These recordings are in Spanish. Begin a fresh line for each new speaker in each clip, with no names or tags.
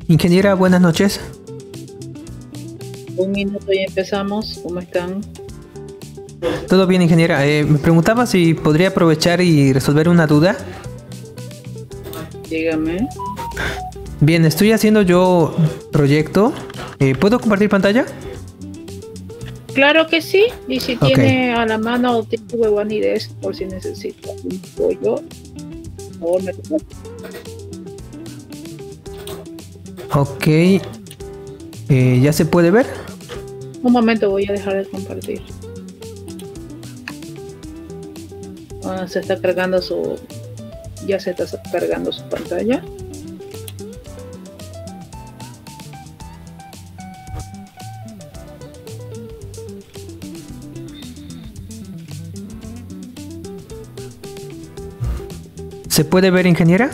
Ingeniera, buenas noches.
Un minuto y empezamos. ¿Cómo están?
¿Todo bien, ingeniera? Me preguntaba si podría aprovechar y resolver una duda.
Dígame.
Bien, estoy haciendo yo proyecto. ¿Puedo compartir pantalla?
Claro que sí. Y si
Ok.
tiene a la mano tipo One ID por si necesita un pollo. O me lo-
Ok. ¿Ya se puede ver?
Un momento, voy a dejar de compartir. Se está cargando su. Ya se está cargando su pantalla.
¿Se puede ver, ingeniera?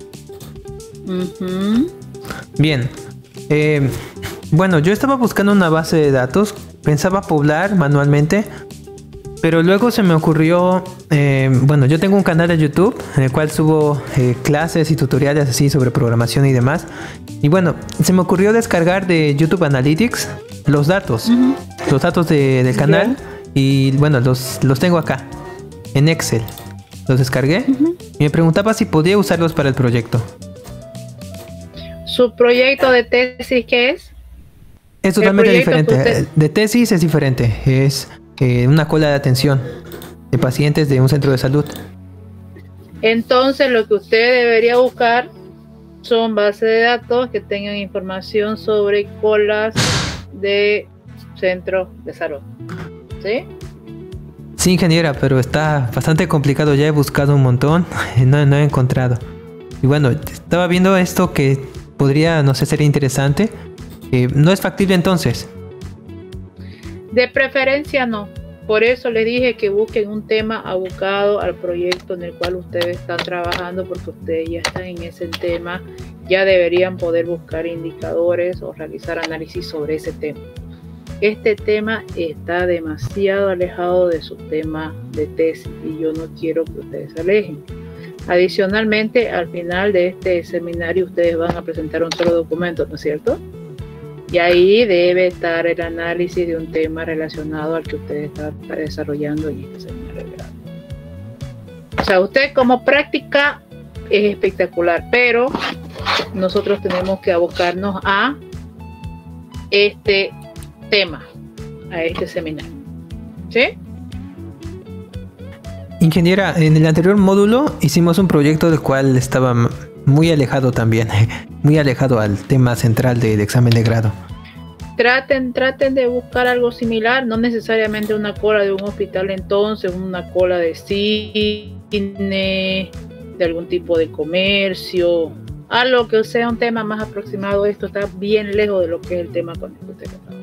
Ujú.
Bien. Bueno, yo estaba buscando una base de datos. Pensaba poblar manualmente. Pero luego se me ocurrió, bueno, yo tengo un canal de YouTube en el cual subo clases y tutoriales así sobre programación y demás. Y bueno, se me ocurrió descargar de YouTube Analytics los datos,
Ujú.
los datos del canal. Y bueno, los tengo acá, en Excel. Los descargué
Ujú.
y me preguntaba si podía usarlos para el proyecto.
Su proyecto de tesis, ¿qué es?
Es totalmente
proyecto que
diferente.
usted-
De tesis es diferente. Es una cola de atención de pacientes de un centro de salud.
Entonces, lo que usted debería buscar son bases de datos que tengan información sobre colas de centros de salud. ¿Sí?
Sí, ingeniera, pero está bastante complicado. Ya he buscado un montón y no he encontrado. Y bueno, estaba viendo esto que podría, no sé, ser interesante. No es factible entonces.
De preferencia no. Por eso le dije que busquen un tema abocado al proyecto en el cual ustedes están trabajando, porque ustedes ya están en ese tema, ya deberían poder buscar indicadores o realizar análisis sobre ese tema. Este tema está demasiado alejado de su tema de tesis y yo no quiero que ustedes se alejen. Adicionalmente, al final de este seminario ustedes van a presentar un solo documento, ¿no es cierto? Y ahí debe estar el análisis de un tema relacionado al que usted está desarrollando en este seminario de grado. O sea, usted como práctica es espectacular, pero nosotros tenemos que abocarnos a este tema, a este seminario. ¿Sí?
Ingeniera, en el anterior módulo hicimos un proyecto del cual estaba muy alejado también, muy alejado al tema central del examen de grado.
Traten de buscar algo similar, no necesariamente una cola de un hospital, entonces una cola de cine, de algún tipo de comercio, algo que sea un tema más aproximado. Esto está bien lejos de lo que es el tema con el que usted está.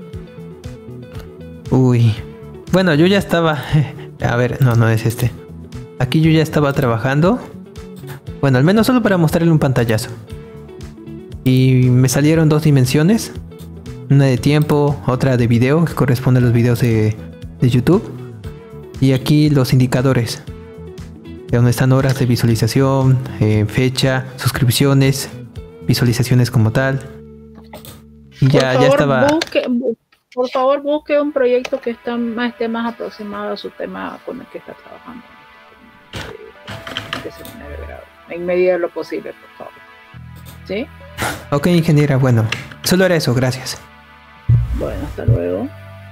Uy. Bueno, yo ya estaba... A ver, no es este. Aquí yo ya estaba trabajando. Bueno, al menos solo para mostrarle un pantallazo. Y me salieron dos dimensiones. Una de tiempo, otra de video, que corresponde a los videos de YouTube. Y aquí los indicadores. Donde están horas de visualización, fecha, suscripciones, visualizaciones como tal. Y ya estaba...
Por favor, busque un proyecto que esté más aproximado a su tema con el que está trabajando en este seminario de grado. En medida de lo posible, por favor. ¿Sí?
Ok, ingeniera, bueno, solo era eso, gracias.
Bueno, hasta luego.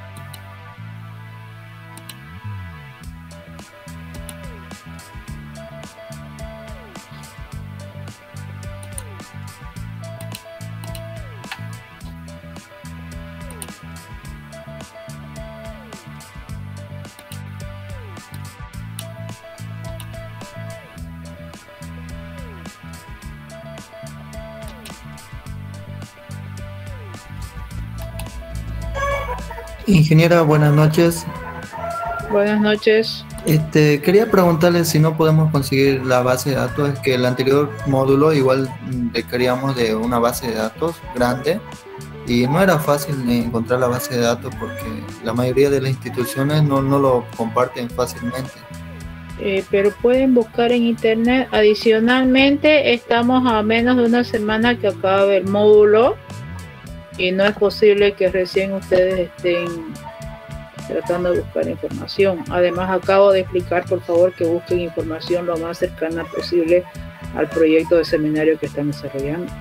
Ingeniera, buenas noches.
Buenas noches.
Quería preguntarle si no podemos conseguir la base de datos. Es que el anterior módulo igual requeríamos de una base de datos grande y no era fácil encontrar la base de datos porque la mayoría de las instituciones no lo comparten fácilmente.
pero pueden buscar en internet. Adicionalmente, estamos a menos de una semana que acabe el módulo y no es posible que recién ustedes estén tratando de buscar información. Además, acabo de explicar, por favor, que busquen información lo más cercana posible al proyecto de seminario que están desarrollando.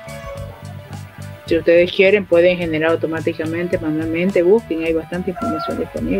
Si ustedes quieren, pueden generar automáticamente, manualmente, busquen, hay bastante información disponible.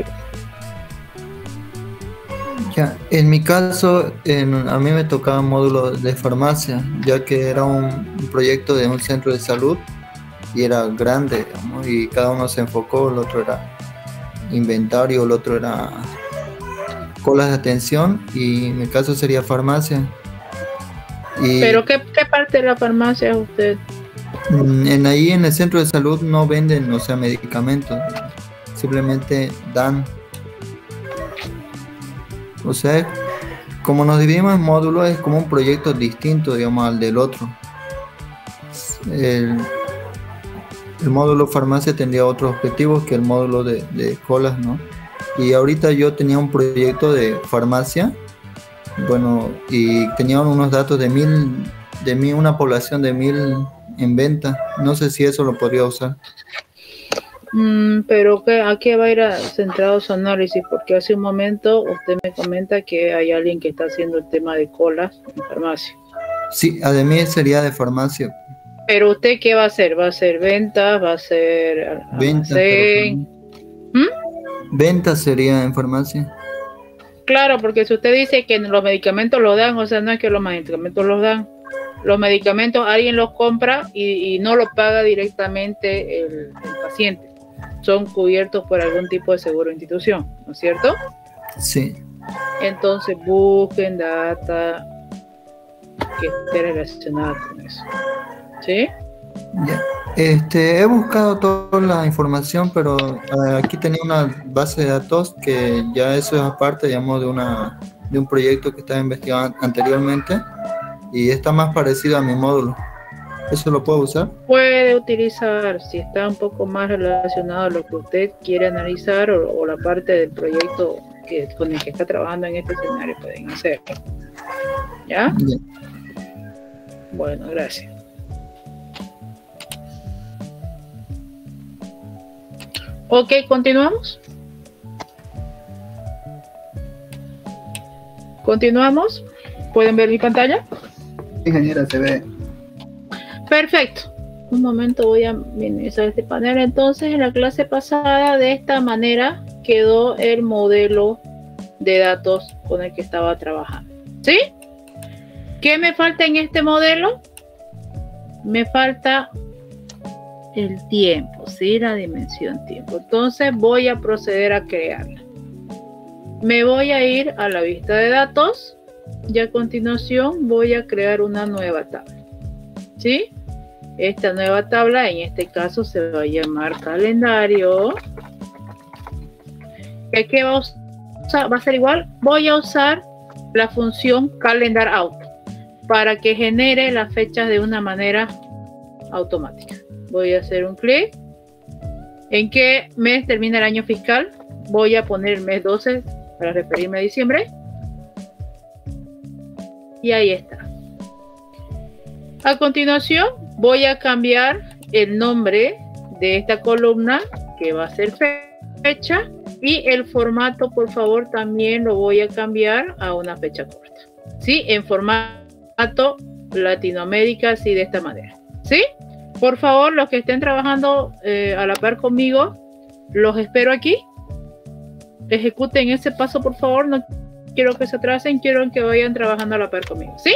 Ya, en mi caso, a mí me tocaba módulo de farmacia, ya que era un proyecto de un centro de salud y era grande, digamos, y cada uno se enfocó. El otro era inventario, el otro era colas de atención, y en mi caso sería farmacia.
¿Pero qué parte de la farmacia es usted?
Ahí en el centro de salud no venden, o sea, medicamentos, simplemente dan. O sea, como nos dividimos en módulos, es como un proyecto distinto, digamos, al del otro. El módulo farmacia tendría otros objetivos que el módulo de colas, ¿no? Y ahorita yo tenía un proyecto de farmacia, bueno, y tenía unos datos de una población de 1000 en venta. No sé si eso lo podría usar.
Pero ¿a qué va a ir centrado su análisis? Porque hace un momento usted me comenta que hay alguien que está haciendo el tema de colas en farmacia.
Sí, además sería de farmacia.
¿Pero usted qué va a hacer? ¿Va a hacer ventas? ¿Va a hacer almacén?
Ventas sería en farmacia.
Claro, porque si usted dice que los medicamentos los dan, o sea, no es que los medicamentos los dan. Los medicamentos alguien los compra y no lo paga directamente el paciente. Son cubiertos por algún tipo de seguro o institución, ¿no es cierto?
Sí.
Entonces busquen data que esté relacionada con eso. ¿Sí?
Ya. He buscado toda la información, pero aquí tenía una base de datos que ya eso es aparte, digamos, de un proyecto que estaba investigando anteriormente, y está más parecido a mi módulo. ¿Eso lo puedo usar?
Puede utilizar, si está un poco más relacionado a lo que usted quiere analizar o la parte del proyecto con el que está trabajando en este escenario, pueden hacerlo. ¿Ya?
Bien.
Bueno, gracias. Ok, continuamos. Continuamos. ¿Pueden ver mi pantalla?
Ingeniera, se ve.
Perfecto. Un momento, voy a minimizar este panel. Entonces, en la clase pasada, de esta manera quedó el modelo de datos con el que estaba trabajando. ¿Sí? ¿Qué me falta en este modelo? Me falta el tiempo, ¿sí? La dimensión tiempo. Entonces, voy a proceder a crearla. Me voy a ir a la vista de datos y a continuación voy a crear una nueva tabla. ¿Sí? Esta nueva tabla, en este caso, se va a llamar calendario. ¿Qué va a usar? Va a ser igual. Voy a usar la función calendar auto para que genere las fechas de una manera automática. Voy a hacer un clic. ¿En qué mes termina el año fiscal? Voy a poner el mes 12 para referirme a diciembre. Y ahí está. A continuación, voy a cambiar el nombre de esta columna, que va a ser fecha, y el formato, por favor, también lo voy a cambiar a una fecha corta. ¿Sí? En formato Latinoamérica, así de esta manera. ¿Sí? Por favor, los que estén trabajando a la par conmigo, los espero aquí. Ejecuten ese paso, por favor. No quiero que se atrasen, quiero que vayan trabajando a la par conmigo. ¿Sí?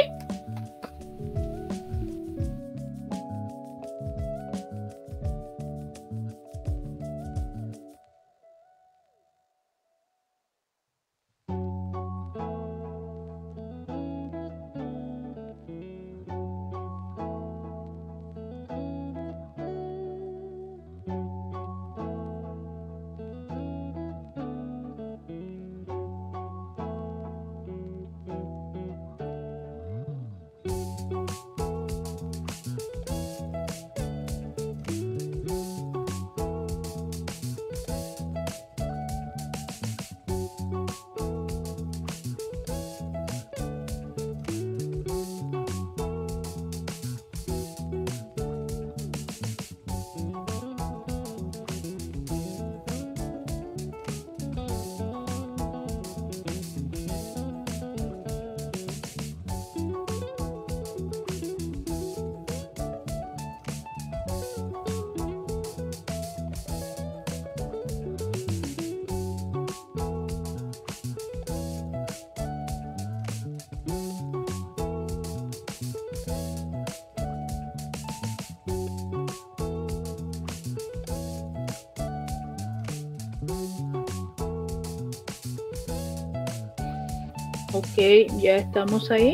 Ok, ya estamos ahí.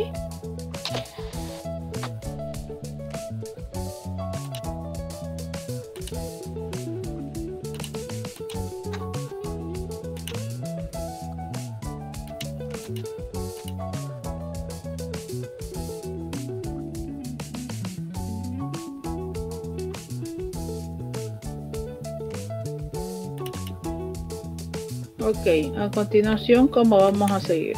Ok, a continuación, ¿cómo vamos a seguir?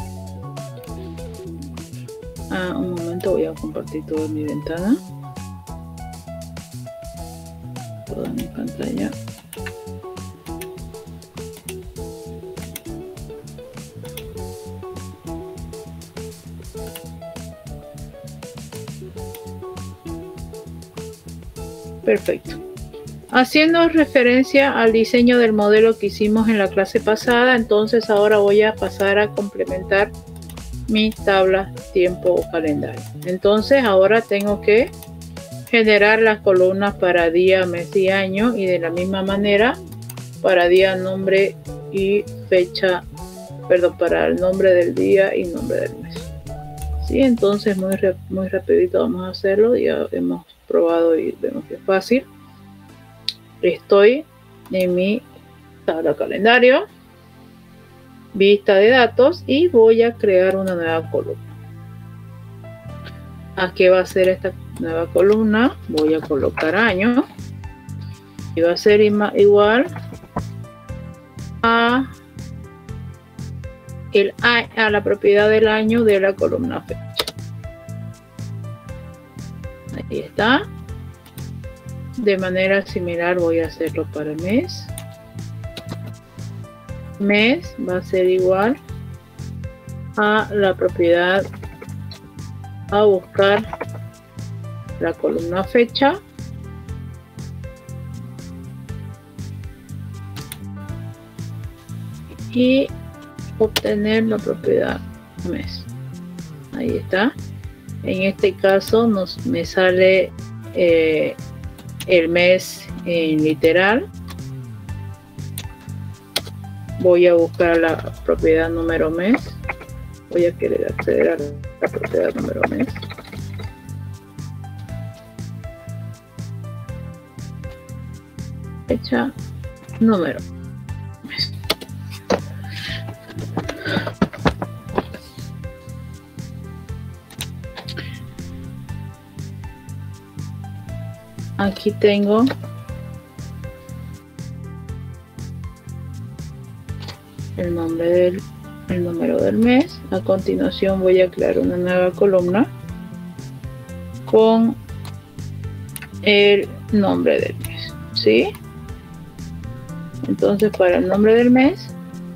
Un momento, voy a compartir toda mi ventana, toda mi pantalla. Perfecto. Haciendo referencia al diseño del modelo que hicimos en la clase pasada, entonces ahora voy a pasar a complementar mi tabla tiempo o calendario. Entonces ahora tengo que generar las columnas para día, mes y año, y de la misma manera para día, nombre y fecha, perdón, para el nombre del día y nombre del mes. Sí, entonces muy rapidito vamos a hacerlo. Ya hemos probado y vemos que es fácil. Estoy en mi tabla calendario, vista de datos, y voy a crear una nueva columna. ¿A qué va a ser esta nueva columna? Voy a colocar año y va a ser igual a la propiedad del año de la columna fecha. Ahí está. De manera similar voy a hacerlo para el mes. Mes va a ser igual a la propiedad a buscar la columna fecha y obtener la propiedad mes. Ahí está. En este caso me sale el mes en literal. Voy a buscar la propiedad número mes. Voy a querer acceder a la propiedad número mes. Fecha, número mes. Aquí tengo el número del mes. A continuación voy a crear una nueva columna con el nombre del mes, ¿sí? Entonces, para el nombre del mes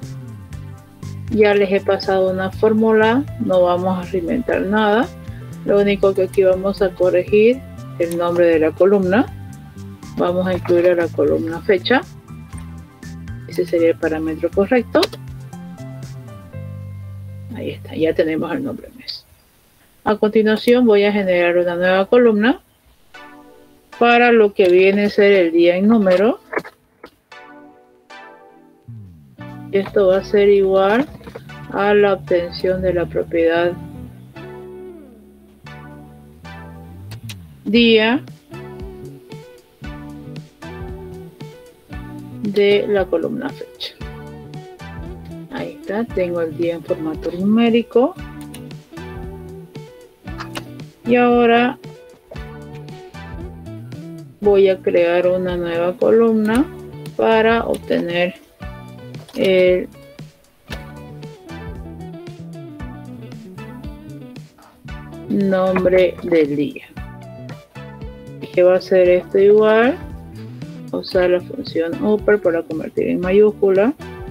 ya les he pasado una fórmula, no vamos a reinventar nada. Lo único que aquí vamos a corregir el nombre de la columna. Vamos a incluir a la columna fecha. Ese sería el parámetro correcto. Ahí está, ya tenemos el nombre mes. A continuación voy a generar una nueva columna para lo que viene a ser el día en número. Esto va a ser igual a la obtención de la propiedad día de la columna fecha. Ahí está, tengo el día en formato numérico. Y ahora voy a crear una nueva columna para obtener el nombre del día. Que va a ser esto igual, usar la función upper para convertir en mayúscula,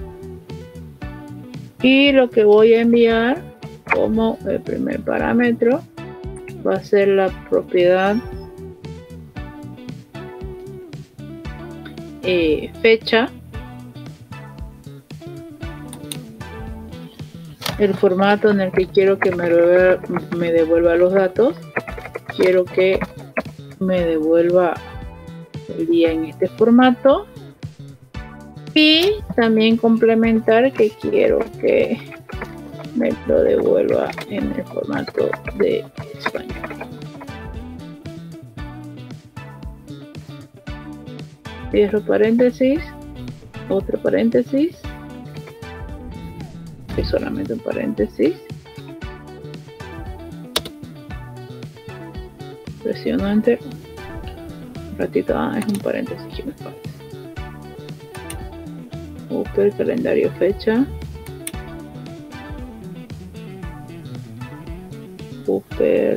y lo que voy a enviar como el primer parámetro va a ser la propiedad fecha, el formato en el que quiero que me devuelva los datos. Quiero que me devuelva el día en este formato, Y también complementar que quiero que me lo devuelva en el formato de español. Cierro paréntesis, otro paréntesis, es solamente un paréntesis. Presiono Enter. Un ratito, es un paréntesis que me falta. Upper, calendario, fecha. Upper.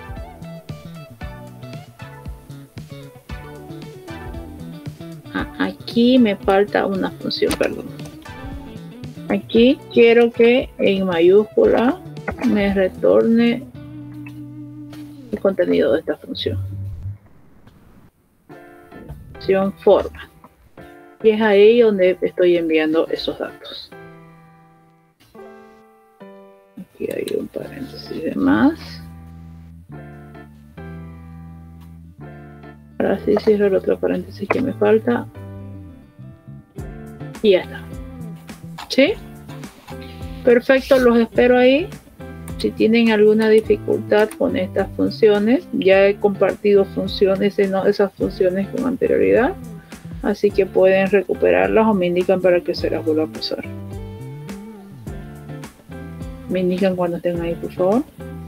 Aquí me falta una función, perdón. Aquí quiero que en mayúscula me retorne el contenido de esta función. Función forma. Y es ahí donde estoy enviando esos datos. Aquí hay un paréntesis de más. Ahora sí cierro el otro paréntesis que me falta. Y ya está. ¿Sí? Perfecto, los espero ahí. Si tienen alguna dificultad con estas funciones, ya he compartido funciones, esas funciones con anterioridad. Así que pueden recuperarlas o me indican para que se las vuelva a pasar. Me indican cuando estén ahí, por favor.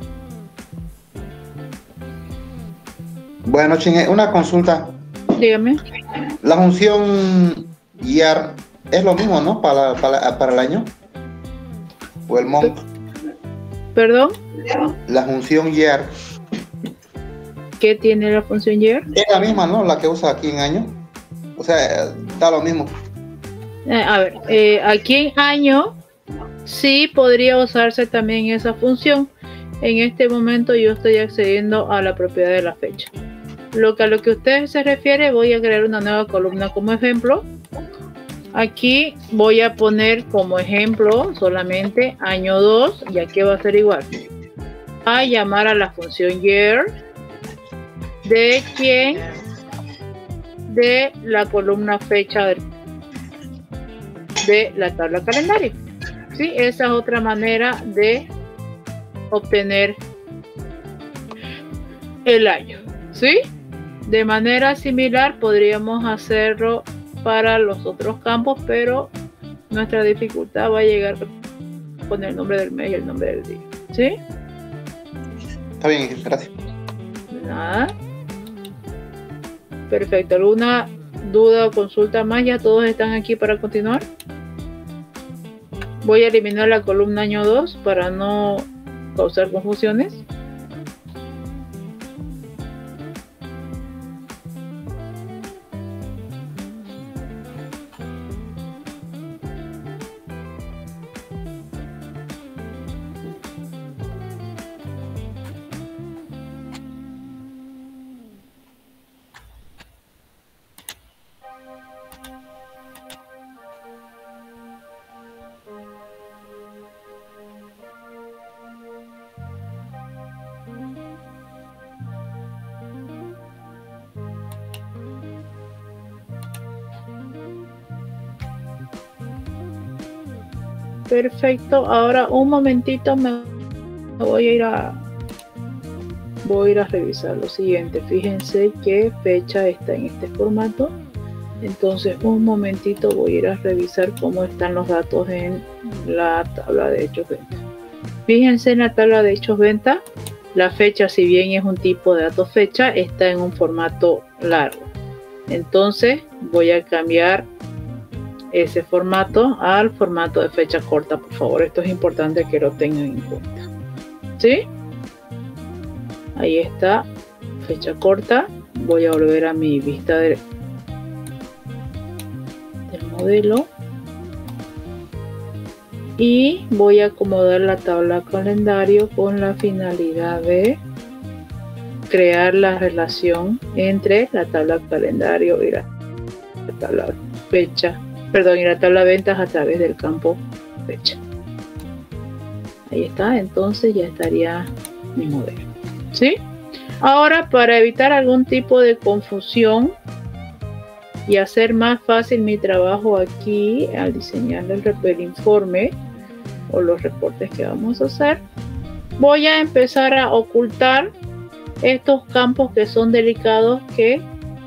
Bueno, Chin, una consulta.
Dígame.
La función year es lo mismo, ¿no? Para el año. O el month.
¿Perdón?
La función year.
¿Qué tiene la función year?
Es la misma, ¿no? La que usa aquí en año. O sea, da lo mismo.
A ver, aquí en año sí podría usarse también esa función. En este momento yo estoy accediendo a la propiedad de la fecha. A lo que usted se refiere, voy a crear una nueva columna como ejemplo. Aquí voy a poner como ejemplo solamente año 2, ya que va a ser igual. A llamar a la función year. ¿De quién? De la columna fecha de la tabla calendario. ¿Sí? Esa es otra manera de obtener el año. ¿Sí? De manera similar podríamos hacerlo para los otros campos, pero nuestra dificultad va a llegar con el nombre del mes y el nombre del día. ¿Sí?
Está bien, gracias.
Nada. Perfecto. ¿Alguna duda o consulta más? ¿Ya todos están aquí para continuar? Voy a eliminar la columna año 2 para no causar confusiones. Perfecto, ahora un momentito me voy a ir a revisar lo siguiente. Fíjense qué fecha está en este formato. Entonces un momentito voy a ir a revisar cómo están los datos en la tabla de hechos venta. Fíjense en la tabla de hechos venta, la fecha, si bien es un tipo de dato fecha, está en un formato largo. Entonces voy a cambiar ese formato al formato de fecha corta, por favor. Esto es importante que lo tengan en cuenta. ¿Sí? Ahí está, fecha corta. Voy a volver a mi vista del modelo y voy a acomodar la tabla calendario con la finalidad de crear la relación entre la tabla calendario y la tabla fecha. Perdón, y la tabla de ventas a través del campo fecha. Ahí está, entonces ya estaría mi modelo. ¿Sí? Ahora, para evitar algún tipo de confusión, y hacer más fácil mi trabajo aquí al diseñar el informe o los reportes que vamos a hacer, voy a empezar a ocultar estos campos que son delicados, que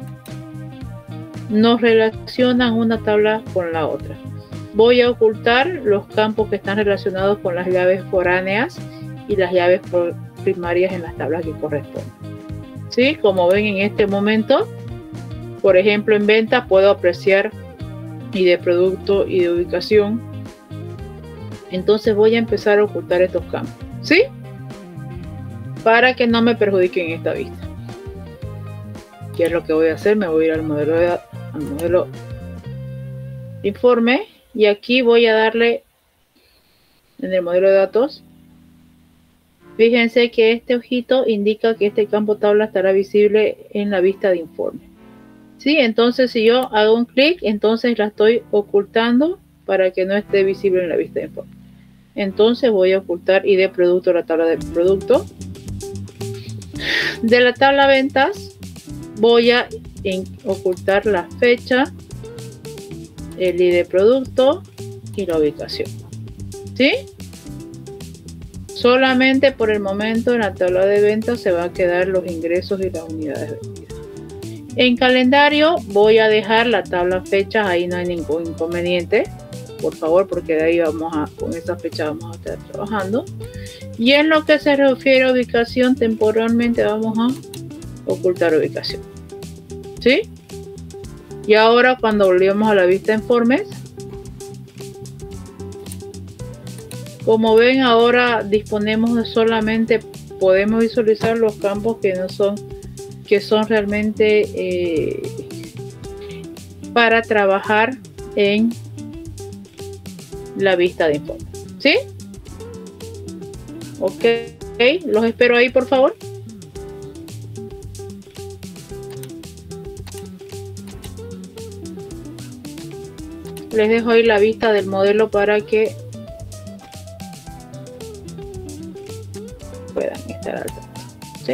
nos relacionan una tabla con la otra. Voy a ocultar los campos que están relacionados con las llaves foráneas y las llaves primarias en las tablas que corresponden. ¿Sí? Como ven en este momento, por ejemplo, en ventas puedo apreciar ID de producto y de ubicación. Entonces voy a empezar a ocultar estos campos, ¿sí? Para que no me perjudiquen esta vista. ¿Qué es lo que voy a hacer? Me voy a ir al modelo informe, y aquí voy a darle en el modelo de datos. Fíjense que este ojito indica que este campo tabla estará visible en la vista de informe. ¿Sí? Entonces si yo hago un clic, entonces la estoy ocultando para que no esté visible en la vista de informe. Entonces voy a ocultar ID de producto, la tabla de producto. De la tabla ventas voy a ocultar la fecha, el ID de producto y la ubicación. ¿Sí? Solamente por el momento en la tabla de ventas se va a quedar los ingresos y las unidades vendidas. En calendario voy a dejar la tabla fechas, ahí no hay ningún inconveniente, por favor, porque de ahí con esa fecha vamos a estar trabajando. Y en lo que se refiere a ubicación, temporalmente vamos a ocultar ubicación. ¿Sí? Y ahora cuando volvemos a la vista de informes, como ven, ahora disponemos de solamente, podemos visualizar los campos que son realmente para trabajar en la vista de informe. ¿Sí? Ok, los espero ahí, por favor. Les dejo ahí la vista del modelo para que puedan estar al tanto. ¿Sí?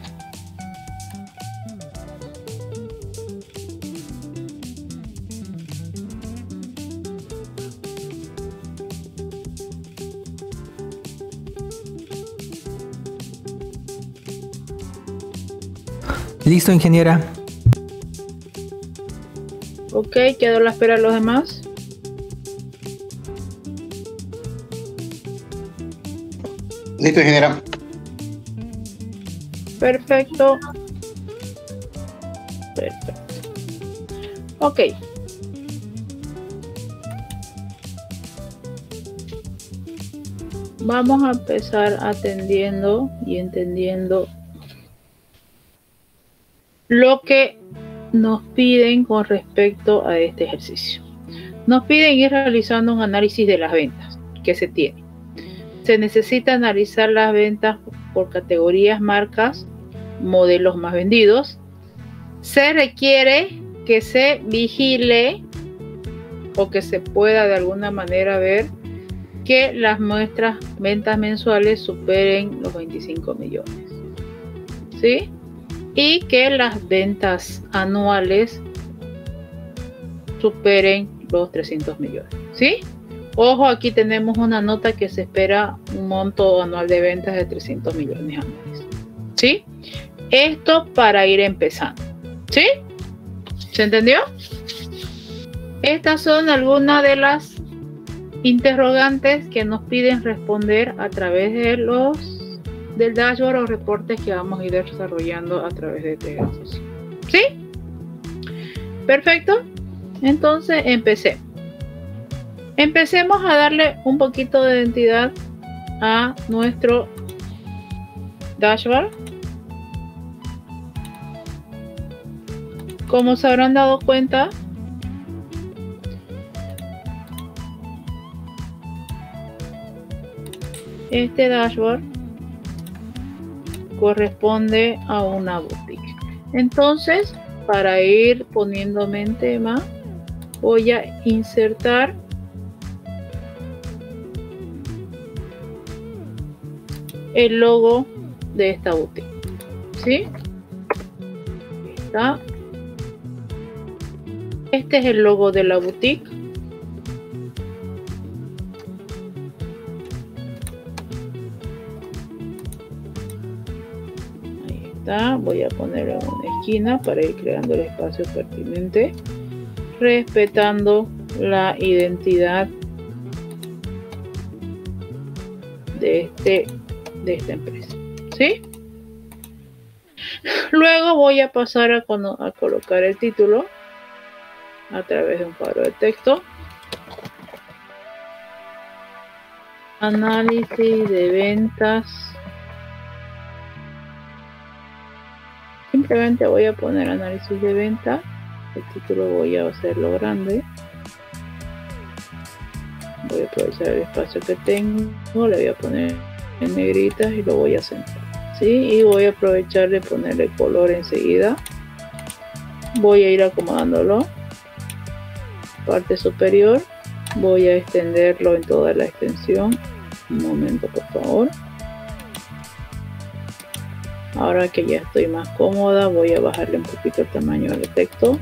Listo, ingeniera.
Ok, quedo a la espera de los demás.
Listo, ingeniera.
Perfecto. Perfecto. Ok. Vamos a empezar atendiendo y entendiendo lo que nos piden con respecto a este ejercicio. Nos piden ir realizando un análisis de las ventas que se tienen. Se necesita analizar las ventas por categorías, marcas, modelos más vendidos. Se requiere que se vigile o que se pueda de alguna manera ver que las nuestras ventas mensuales superen los 25 millones. ¿Sí? Y que las ventas anuales superen los 300 millones. ¿Sí? Ojo, aquí tenemos una nota que se espera un monto anual de ventas de 300 millones anuales. ¿Sí? Esto para ir empezando. ¿Sí? ¿Se entendió? Estas son algunas de las interrogantes que nos piden responder a través de del dashboard o reportes que vamos a ir desarrollando a través de este ejercicio. ¿Sí? Perfecto. Entonces empecemos a darle un poquito de identidad a nuestro dashboard. Como se habrán dado cuenta, este dashboard corresponde a una boutique. Entonces, para ir poniéndome en tema, voy a insertar el logo de esta boutique. ¿Sí? Está. Este es el logo de la boutique. Ahí está. Voy a ponerlo en una esquina para ir creando el espacio pertinente, respetando la identidad de esta empresa, ¿sí? Luego voy a pasar a colocar el título a través de un cuadro de texto. Análisis de ventas. Simplemente voy a poner análisis de ventas. El título voy a hacerlo grande. Voy a aprovechar el espacio que tengo. Le voy a poner en negritas y lo voy a centrar, ¿sí? Y voy a aprovechar de ponerle color enseguida. Voy a ir acomodándolo. Parte superior. Voy a extenderlo en toda la extensión. Un momento, por favor. Ahora que ya estoy más cómoda, voy a bajarle un poquito el tamaño del texto.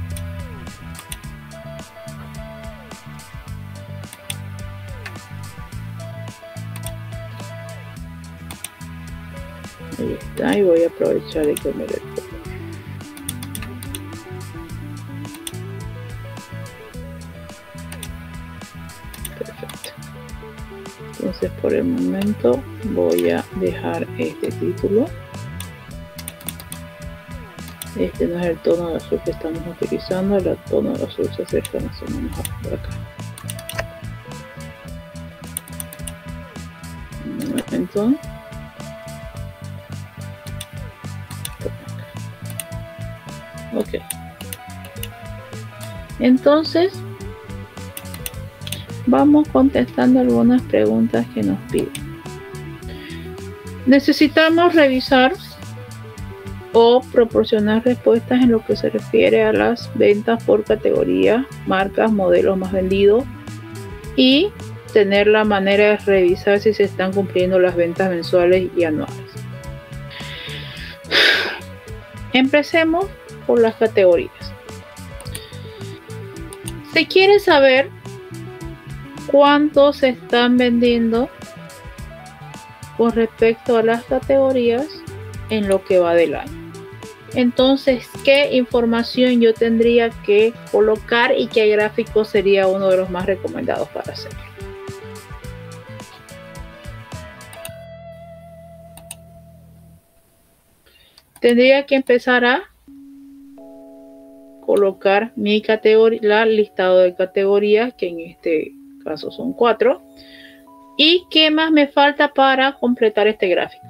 Ahí está, y voy a aprovechar de cambiar el color. Perfecto. Entonces por el momento voy a dejar este título. Este no es el tono de azul que estamos utilizando, el tono de azul se acerca más o menos por acá. Un momento. Ok. Entonces vamos contestando algunas preguntas que nos piden. Necesitamos revisar o proporcionar respuestas en lo que se refiere a las ventas por categoría, marcas, modelos más vendidos, y tener la manera de revisar si se están cumpliendo las ventas mensuales y anuales. Empecemos por las categorías. Se quiere saber cuánto se están vendiendo con respecto a las categorías en lo que va del año. Entonces, ¿qué información yo tendría que colocar y qué gráfico sería uno de los más recomendados para hacerlo? Tendría que empezar a colocar mi categoría, el listado de categorías, que en este caso son 4. ¿Y qué más me falta para completar este gráfico?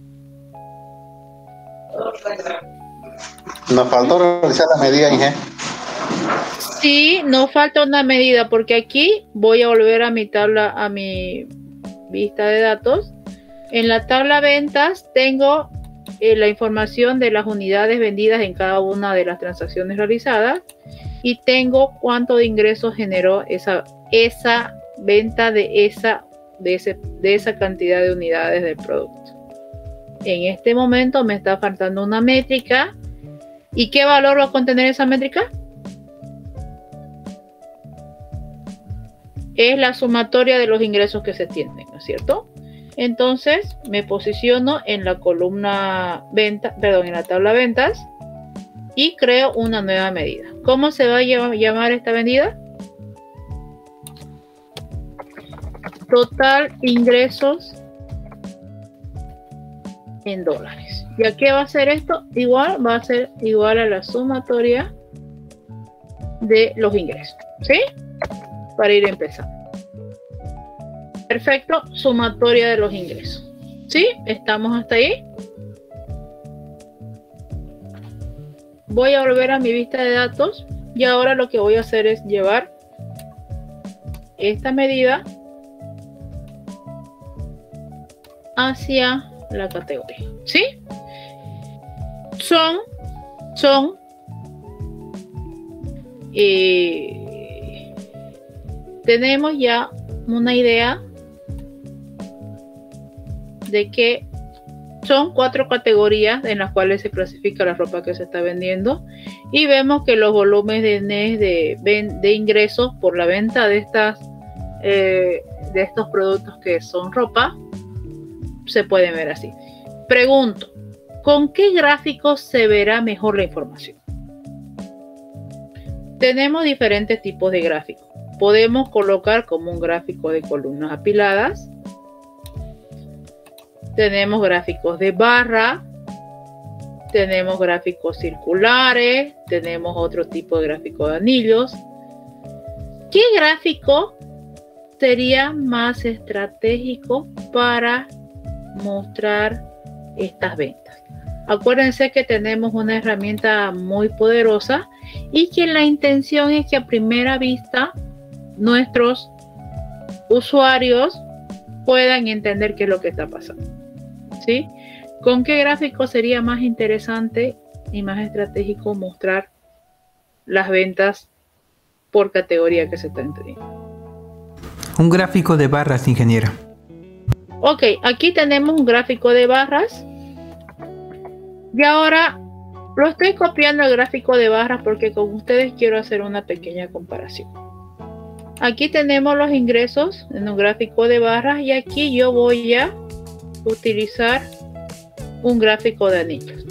Nos faltó realizar la medida, Inge.
Sí, nos falta una medida, porque aquí voy a volver a mi tabla, a mi vista de datos. En la tabla ventas tengo la información de las unidades vendidas en cada una de las transacciones realizadas, y tengo cuánto de ingresos generó esa venta de esa cantidad de unidades del producto. En este momento me está faltando una métrica. ¿Y qué valor va a contener esa métrica? Es la sumatoria de los ingresos que se tienen, ¿no es cierto? Entonces me posiciono en la columna en la tabla ventas y creo una nueva medida. ¿Cómo se va a llamar esta medida? Total ingresos en dólares. ¿Y a qué va a ser esto? Igual, va a ser igual a la sumatoria de los ingresos, ¿sí? Para ir empezando. Perfecto, sumatoria de los ingresos. ¿Sí? ¿Estamos hasta ahí? Voy a volver a mi vista de datos y ahora lo que voy a hacer es llevar esta medida hacia la categoría. ¿Sí? Tenemos ya una idea de que son 4 categorías en las cuales se clasifica la ropa que se está vendiendo y vemos que los volúmenes de ingresos por la venta de estos productos que son ropa se pueden ver así. Pregunto, ¿con qué gráficos se verá mejor la información? Tenemos diferentes tipos de gráficos. Podemos colocar como un gráfico de columnas apiladas. Tenemos gráficos de barra. Tenemos gráficos circulares. Tenemos otro tipo de gráfico de anillos. ¿Qué gráfico sería más estratégico para mostrar estas ventas? Acuérdense que tenemos una herramienta muy poderosa y que la intención es que a primera vista nuestros usuarios puedan entender qué es lo que está pasando, ¿sí? ¿Con qué gráfico sería más interesante y más estratégico mostrar las ventas por categoría que se están teniendo?
Un gráfico de barras, ingeniera.
Ok, aquí tenemos un gráfico de barras. Y ahora lo estoy copiando el gráfico de barras porque con ustedes quiero hacer una pequeña comparación. Aquí tenemos los ingresos en un gráfico de barras y aquí yo voy a utilizar un gráfico de anillos.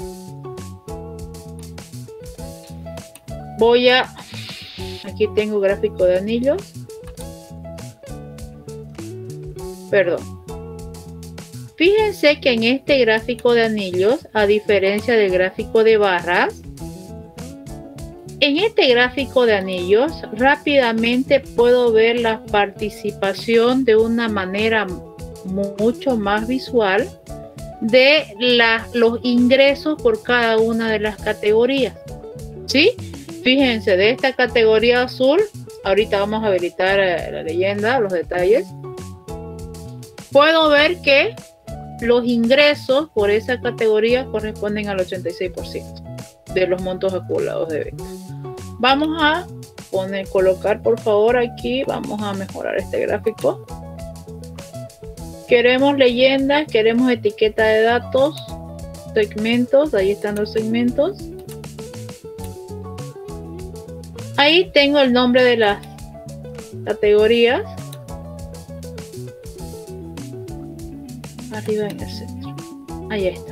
Aquí tengo gráfico de anillos. Perdón. Fíjense que en este gráfico de anillos, a diferencia del gráfico de barras, en este gráfico de anillos rápidamente puedo ver la participación de una manera mucho más visual de los ingresos por cada una de las categorías, ¿sí? Fíjense, de esta categoría azul, ahorita vamos a habilitar la leyenda, los detalles. Puedo ver que los ingresos por esa categoría corresponden al 86% de los montos acumulados de ventas. Vamos a colocar por favor aquí, vamos a mejorar este gráfico. Queremos leyendas, queremos etiqueta de datos, segmentos, ahí están los segmentos. Ahí tengo el nombre de las categorías. Arriba en el centro. Ahí está.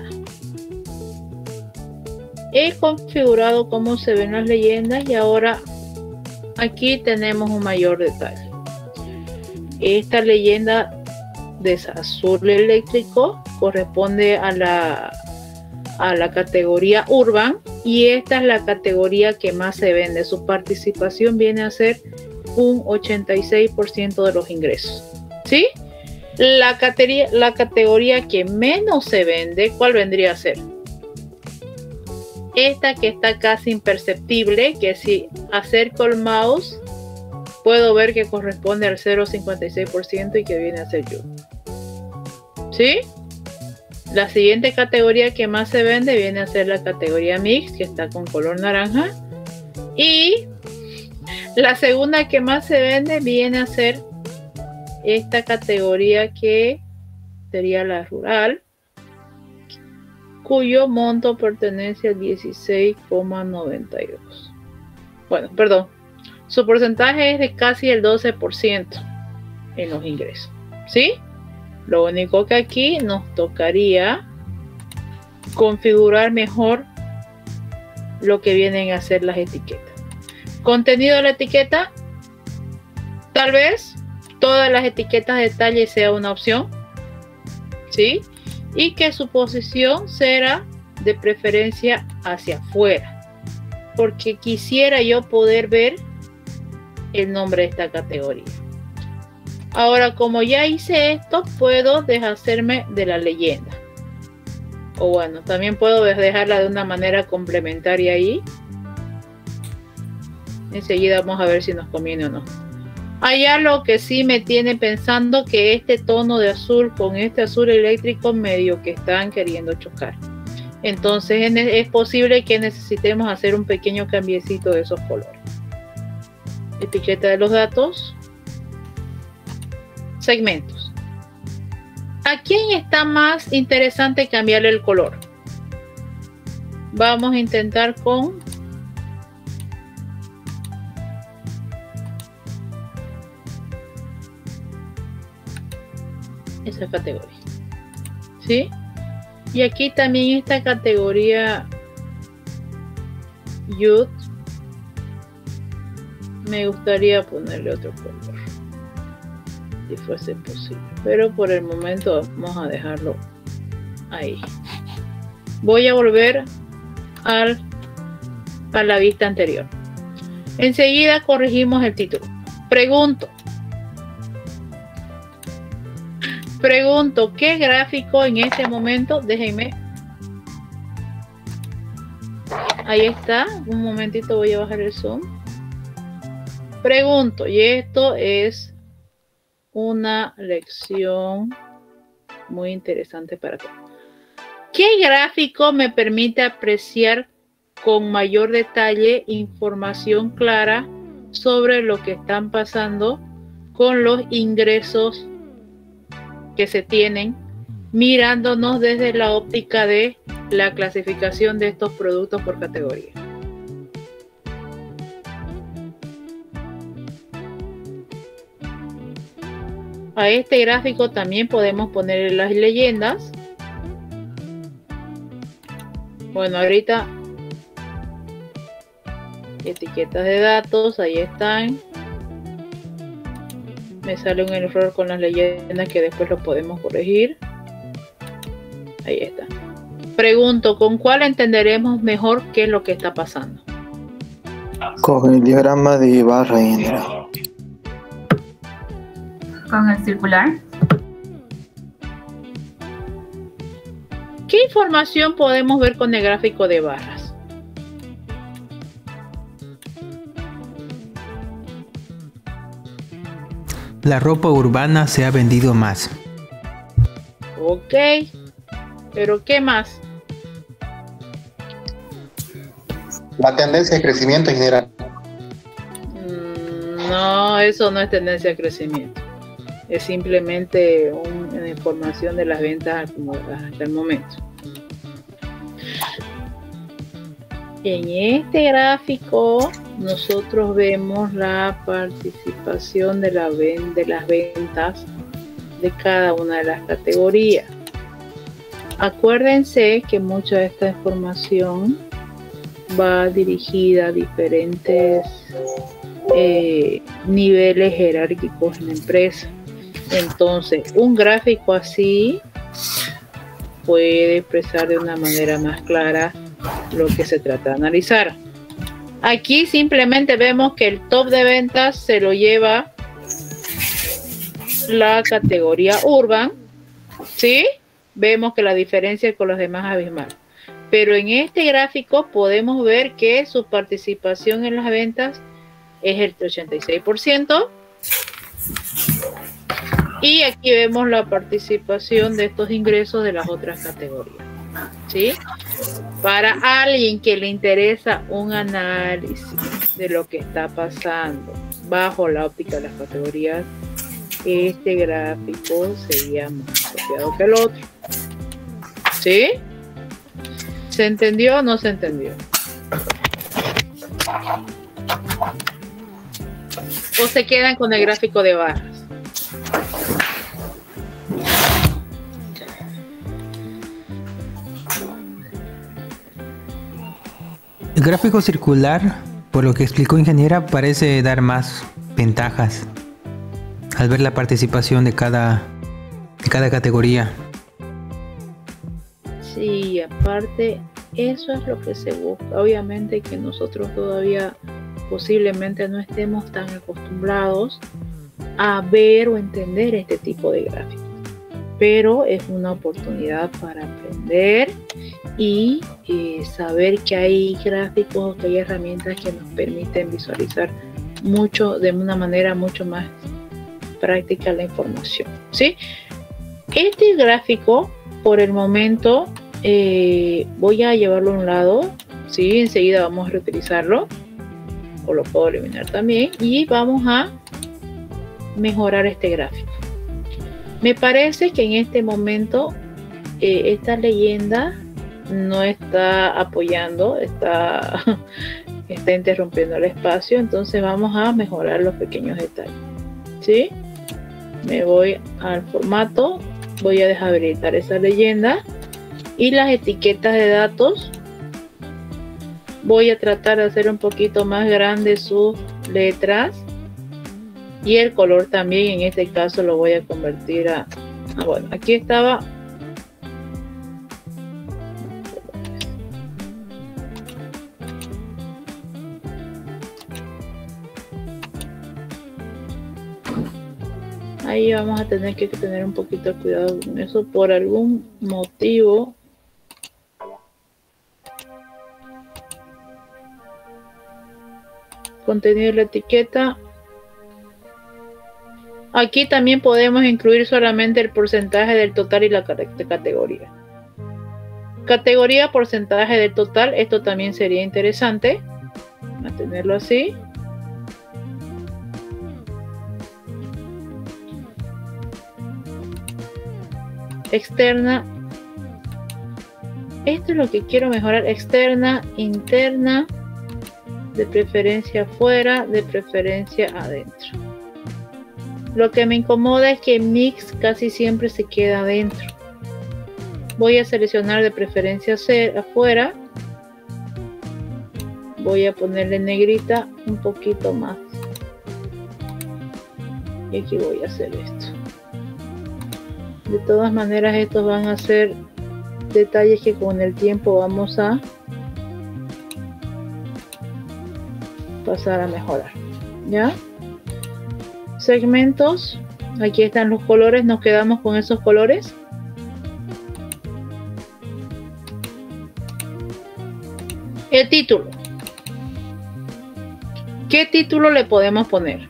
He configurado cómo se ven las leyendas y ahora aquí tenemos un mayor detalle. Esta leyenda de azul eléctrico corresponde a la categoría Urban y esta es la categoría que más se vende. Su participación viene a ser un 86% de los ingresos, ¿sí? La categoría que menos se vende, ¿cuál vendría a ser? Esta que está casi imperceptible, que si acerco el mouse puedo ver que corresponde al 0,56% y que viene a ser yo. ¿Sí? La siguiente categoría que más se vende viene a ser la categoría Mix, que está con color naranja. Y la segunda que más se vende viene a ser esta categoría que sería la rural, cuyo monto pertenece al 16,92. Bueno, perdón. Su porcentaje es de casi el 12% en los ingresos, ¿sí? Lo único que aquí nos tocaría configurar mejor lo que vienen a ser las etiquetas. Contenido de la etiqueta, tal vez todas las etiquetas de detalle sea una opción, ¿sí? Y que su posición será de preferencia hacia afuera, porque quisiera yo poder ver el nombre de esta categoría. Ahora, como ya hice esto, puedo deshacerme de la leyenda. O bueno, también puedo dejarla de una manera complementaria ahí. Enseguida vamos a ver si nos conviene o no. Hay algo que sí me tiene pensando, que este tono de azul con este azul eléctrico medio que están queriendo chocar. Entonces es posible que necesitemos hacer un pequeño cambiecito de esos colores. Etiqueta de los datos. Segmentos. ¿A quién está más interesante cambiarle el color? Vamos a intentar con esa categoría, ¿sí? Y aquí también esta categoría Youth, me gustaría ponerle otro color, si fuese posible, pero por el momento vamos a dejarlo ahí. Voy a volver a la vista anterior. Enseguida corregimos el título. Pregunto, ¿qué gráfico en este momento? Déjenme. Ahí está. Un momentito, voy a bajar el zoom. Pregunto, y esto es una lección muy interesante para todos. ¿Qué gráfico me permite apreciar con mayor detalle información clara sobre lo que están pasando con los ingresos que se tienen, mirándonos desde la óptica de la clasificación de estos productos por categoría? A este gráfico también podemos poner las leyendas. Bueno, ahorita etiquetas de datos, ahí están. Me sale un error con las leyendas que después lo podemos corregir. Ahí está. Pregunto, ¿con cuál entenderemos mejor qué es lo que está pasando?
Con el diagrama de barra, Indra.
Con el circular.
¿Qué información podemos ver con el gráfico de barras?
La ropa urbana se ha vendido más.
Ok, pero ¿qué más?
La tendencia de crecimiento en general.
No, eso no es tendencia de crecimiento. Es simplemente una información de las ventas acumuladas hasta el momento. En este gráfico nosotros vemos la participación de las ventas de cada una de las categorías. Acuérdense que mucha de esta información va dirigida a diferentes niveles jerárquicos en la empresa. Entonces, un gráfico así puede expresar de una manera más clara lo que se trata de analizar. Aquí simplemente vemos que el top de ventas se lo lleva la categoría Urban, ¿sí? Vemos que la diferencia con los demás es abismal. Pero en este gráfico podemos ver que su participación en las ventas es el 86%. Y aquí vemos la participación de estos ingresos de las otras categorías, ¿sí? Para alguien que le interesa un análisis de lo que está pasando bajo la óptica de las categorías, este gráfico sería más apropiado que el otro. ¿Sí? ¿Se entendió o no se entendió? ¿O se quedan con el gráfico de barras?
El gráfico circular, por lo que explicó ingeniera, parece dar más ventajas al ver la participación de cada categoría.
Sí, aparte, eso es lo que se busca. Obviamente que nosotros todavía posiblemente no estemos tan acostumbrados a ver o entender este tipo de gráficos, pero es una oportunidad para aprender y saber que hay gráficos, que hay herramientas que nos permiten visualizar mucho, de una manera mucho más práctica la información, ¿sí? Este gráfico, por el momento, voy a llevarlo a un lado, ¿sí? Enseguida vamos a reutilizarlo, o lo puedo eliminar también, y vamos a mejorar este gráfico. Me parece que en este momento esta leyenda no está apoyando, está interrumpiendo el espacio, entonces vamos a mejorar los pequeños detalles. ¿Sí? Me voy al formato, voy a deshabilitar esa leyenda y las etiquetas de datos. Voy a tratar de hacer un poquito más grandes sus letras y el color también, en este caso lo voy a convertir a bueno, aquí estaba. Ahí vamos a tener que tener un poquito de cuidado con eso por algún motivo. Contenido de la etiqueta. Aquí también podemos incluir solamente el porcentaje del total y la categoría. Categoría, porcentaje del total. Esto también sería interesante. Mantenerlo así. Externa. Esto es lo que quiero mejorar. Externa, interna. De preferencia afuera, de preferencia adentro. Lo que me incomoda es que mix casi siempre se queda adentro. Voy a seleccionar de preferencia afuera. Voy a ponerle negrita un poquito más. Y aquí voy a hacer esto. De todas maneras, estos van a ser detalles que con el tiempo vamos a pasar a mejorar. ¿Ya? Segmentos. Aquí están los colores. Nos quedamos con esos colores. El título. ¿Qué título le podemos poner?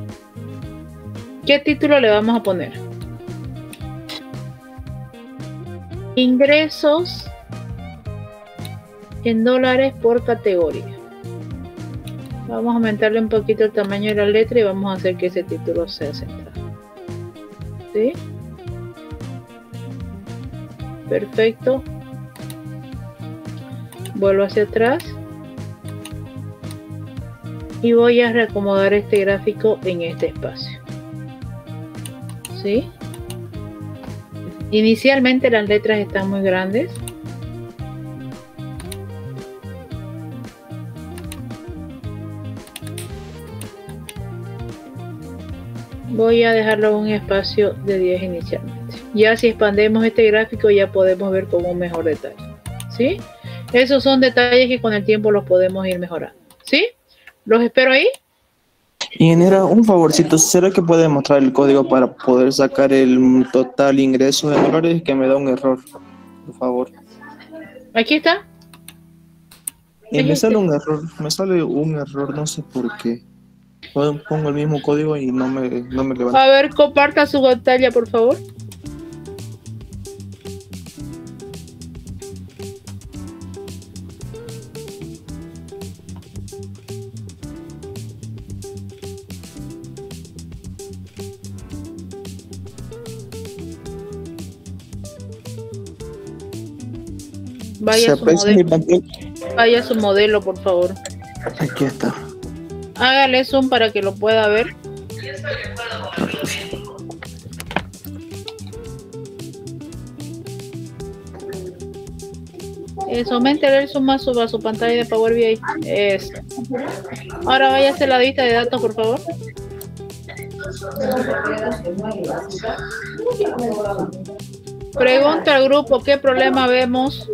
¿Qué título le vamos a poner? Ingresos en dólares por categoría. Vamos a aumentarle un poquito el tamaño de la letra y vamos a hacer que ese título sea centrado. ¿Sí? Perfecto. Vuelvo hacia atrás. Y voy a reacomodar este gráfico en este espacio. ¿Sí? Inicialmente las letras están muy grandes. Voy a dejarlo en un espacio de 10 inicialmente. Ya si expandemos este gráfico ya podemos ver con un mejor detalle. ¿Sí? Esos son detalles que con el tiempo los podemos ir mejorando. ¿Sí? ¿Los espero ahí?
Ingeniera, un favorcito, ¿será que puede mostrar el código para poder sacar el total ingreso de dólares? Que me da un error, por favor.
Aquí está.
Me sale un error, no sé por qué. Pongo el mismo código y no me levanta.
A ver, comparta su pantalla, por favor. Vaya a su modelo, por favor.
Aquí está.
Hágale zoom para que lo pueda ver. Eso, aumentele el zoom a su pantalla de Power BI. Eso. Ahora vaya a hacer la vista de datos, por favor. Pregunta al grupo, ¿qué problema vemos?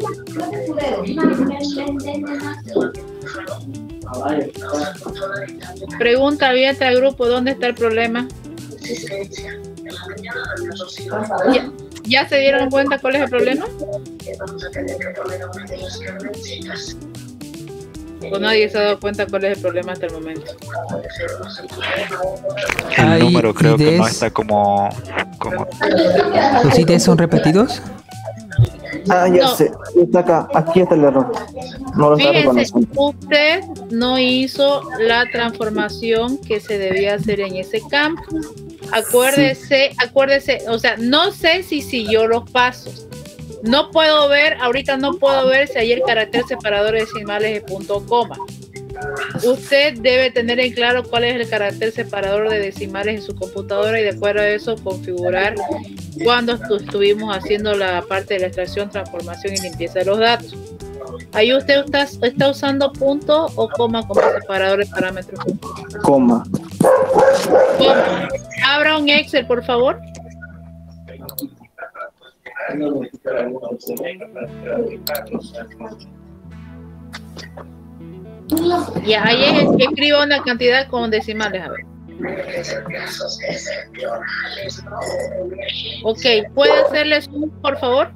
Pregunta abierta al grupo, ¿dónde está el problema? ¿Ya se dieron cuenta cuál es el problema? Pues nadie se ha dado cuenta cuál es el problema hasta el momento.
El número creo que no está como...
¿Los IDs son repetidos?
Ah, ya sé, está acá, aquí está el error. No lo está reconociendo.
Usted no hizo la transformación que se debía hacer en ese campo. Acuérdese, o sea, no sé si siguió los pasos. No puedo ver, ahorita no puedo ver si hay el carácter separador de decimales de punto coma. Usted debe tener en claro cuál es el carácter separador de decimales en su computadora y de acuerdo a eso configurar cuando estuvimos haciendo la parte de la extracción, transformación y limpieza de los datos. Ahí usted está usando punto o coma como separador de parámetros.
Coma.
Abra un Excel, por favor. Y ahí escriba una cantidad con decimales, a ver. Ok, ¿puede hacerle zoom, por favor?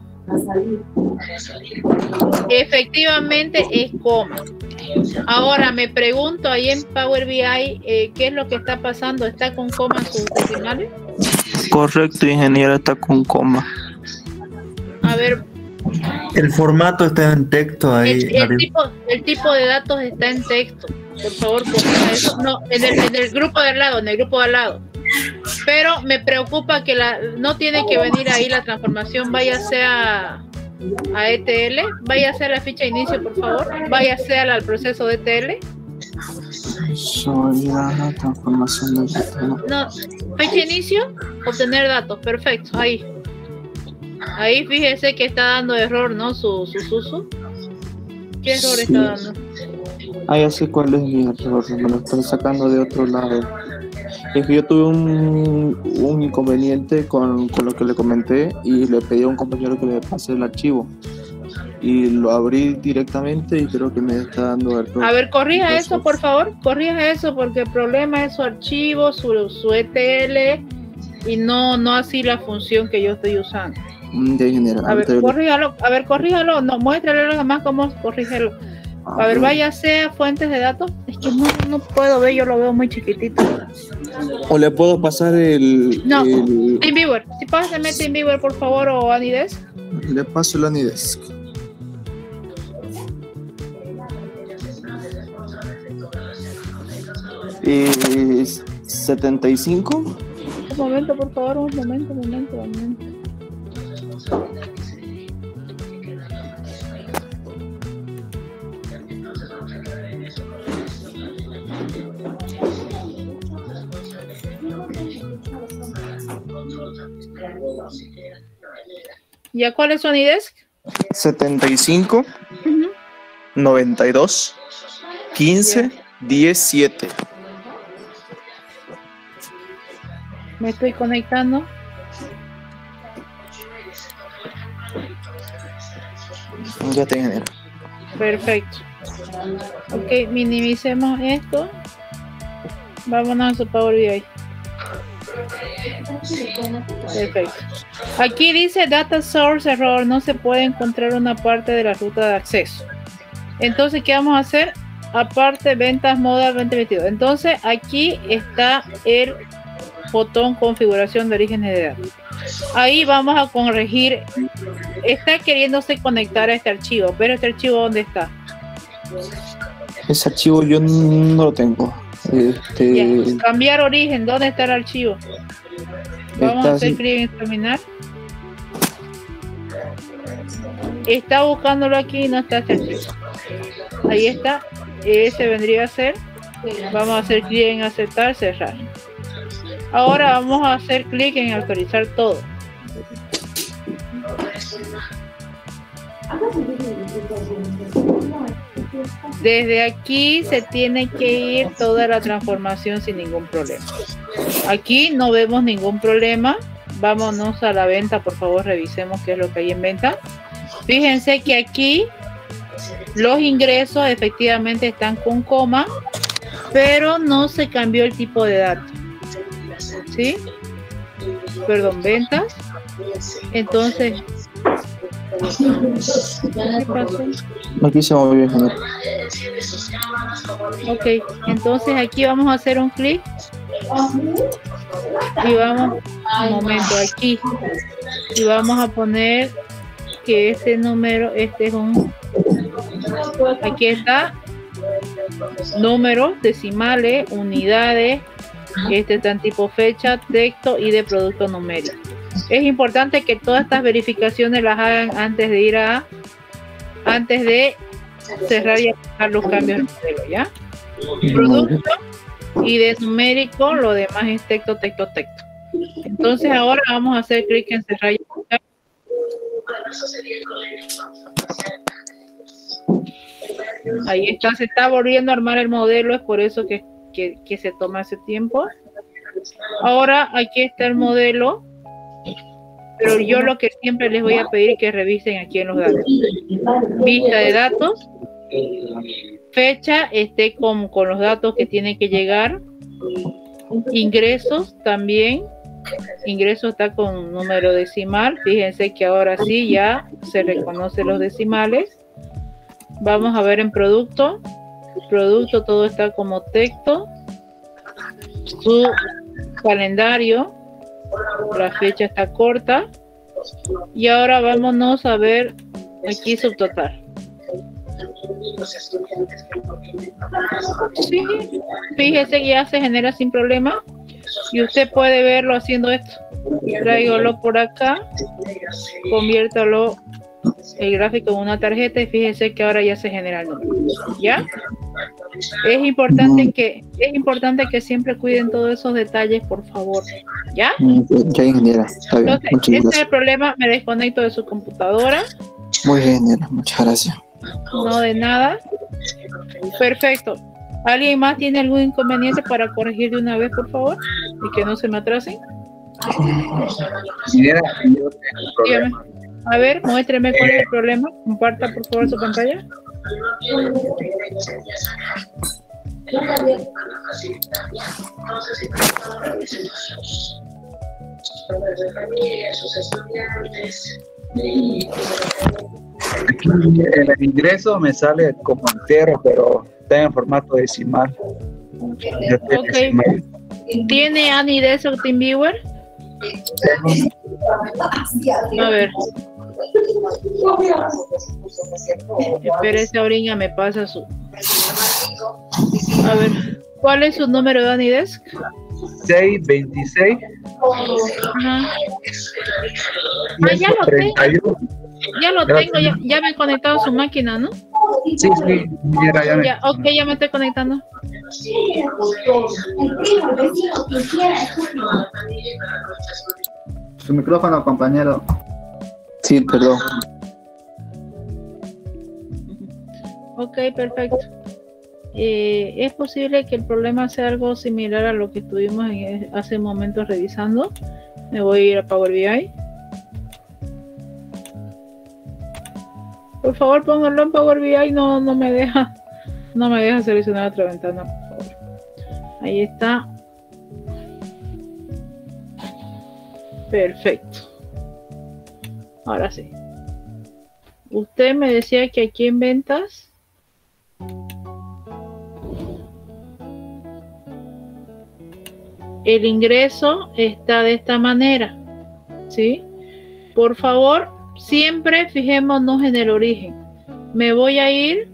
Efectivamente es coma. Ahora me pregunto ahí en Power BI, ¿qué es lo que está pasando? ¿Está con coma sus decimales?
Correcto, ingeniera, está con coma.
A ver.
El formato está en texto ahí.
El tipo de datos está en texto. Por favor, corrija eso. No, en el grupo de al lado, Pero me preocupa que no tiene que venir ahí la transformación, váyase a ETL, váyase a la ficha de inicio, por favor, váyase al proceso de ETL.
La transformación del sistema.
No, fecha de inicio, obtener datos, perfecto, ahí. Ahí fíjese que está dando error, ¿no? Su uso. ¿Qué error está dando?
Ah, ya sé cuál es mi error, me lo estoy sacando de otro lado. Es que yo tuve un inconveniente con lo que le comenté y le pedí a un compañero que me pase el archivo. Y lo abrí directamente y creo que me está dando error.
A ver, corrija eso, por favor. Corrija eso porque el problema es su archivo, su ETL y no así la función que yo estoy usando.
De general.
A ver, corríjalo, no, muéstrale nada más cómo corrígelo. A ver, váyase a fuentes de datos. Es que no puedo ver, yo lo veo muy chiquitito.
O le puedo pasar
No, TeamViewer. Si pásame TeamViewer, por favor, o Anidesk.
Le paso el Anidesk. ¿75?
Un momento, por favor, un momento. ¿Y a cuál es su Anidesk?
75, 92, 15, 17.
Me estoy conectando.
Ya te genero.
Perfecto. Ok, minimicemos esto. Vámonos a su Power BI. Perfecto. Aquí dice Data Source Error, no se puede encontrar una parte de la ruta de acceso. Entonces, ¿qué vamos a hacer? Aparte, ventas Modal 2022. Entonces, aquí está el botón configuración de orígenes de datos. Ahí vamos a corregir. Está queriéndose conectar a este archivo, pero este archivo, ¿dónde está?
Ese archivo yo no lo tengo.
Cambiar origen, ¿dónde está el archivo? Vamos a hacer clic en terminar. Está buscándolo aquí y no está este archivo. Ahí está. Ese vendría a ser. Vamos a hacer clic en aceptar, cerrar. Ahora vamos a hacer clic en autorizar todo. Desde aquí se tiene que ir toda la transformación sin ningún problema. Aquí no vemos ningún problema. Vámonos a la venta, por favor, revisemos qué es lo que hay en venta. Fíjense que aquí los ingresos efectivamente están con coma, pero no se cambió el tipo de datos. ¿Sí? Perdón, ventas. Entonces, ¿qué pasó?
Aquí se movió bien.
Ok, entonces aquí vamos a hacer un clic y vamos, un momento, aquí, y vamos a poner que este número, este es un, aquí está, números, decimales, unidades, Este está en tipo fecha, texto y de producto numérico. Es importante que todas estas verificaciones las hagan antes de cerrar y aplicar los cambios de modelo, ¿ya? Producto y de numérico, lo demás es texto. Entonces ahora vamos a hacer clic en cerrar y aplicar. Ahí está, se está volviendo a armar el modelo, es por eso que se toma ese tiempo. Ahora aquí está el modelo, pero yo lo que siempre les voy a pedir es que revisen aquí en los datos. Vista de datos, fecha esté con los datos que tienen que llegar, ingresos también, ingreso está con número decimal, fíjense que ahora sí ya se reconoce los decimales. Vamos a ver en producto todo está como texto, su calendario, la fecha está corta, y ahora vámonos a ver aquí subtotal. Sí, fíjese que ya se genera sin problema y usted puede verlo haciendo esto. Tráigalo por acá, conviértalo el gráfico en una tarjeta y fíjese que ahora ya se genera el número. ¿Ya? Es importante que siempre cuiden todos esos detalles, por favor. ¿Ya?
Ya, ingeniera. Está bien.
Entonces, este es el problema. Me desconecto de su computadora.
Muy bien, ingeniera. Muchas gracias.
No, de nada. Perfecto. ¿Alguien más tiene algún inconveniente para corregir de una vez, por favor? Y que no se me atrasen.
Ingeniera,
dígame. A ver, muéstreme cuál es el problema. Comparta, por favor, su pantalla.
Aquí en el ingreso me sale como entero, pero está en formato decimal.
Ok. ¿Tiene Anides o TeamViewer? A ver. Espérese, ahorita me pasa su. A ver, ¿cuál es su número de Anidesk?
626.
Ajá. Ya lo tengo. Ya me he conectado a su máquina, ¿no?
Sí, mira,
Ok, ya me estoy conectando.
Su micrófono, compañero.
Sí, perdón.
Ok, perfecto. Es posible que el problema sea algo similar a lo que estuvimos hace momentos revisando. Me voy a ir a Power BI. Por favor, pónganlo en Power BI. No me deja seleccionar otra ventana, por favor. Ahí está. Perfecto. Ahora sí. Usted me decía que aquí en ventas el ingreso está de esta manera, ¿sí? Por favor, siempre fijémonos en el origen. Me voy a ir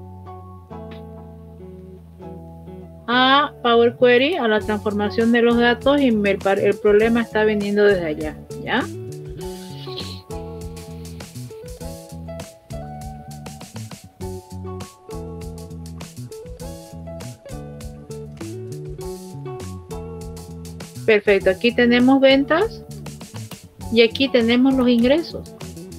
a Power Query, a la transformación de los datos, y el problema está viniendo desde allá, ¿ya? Perfecto, aquí tenemos ventas y aquí tenemos los ingresos.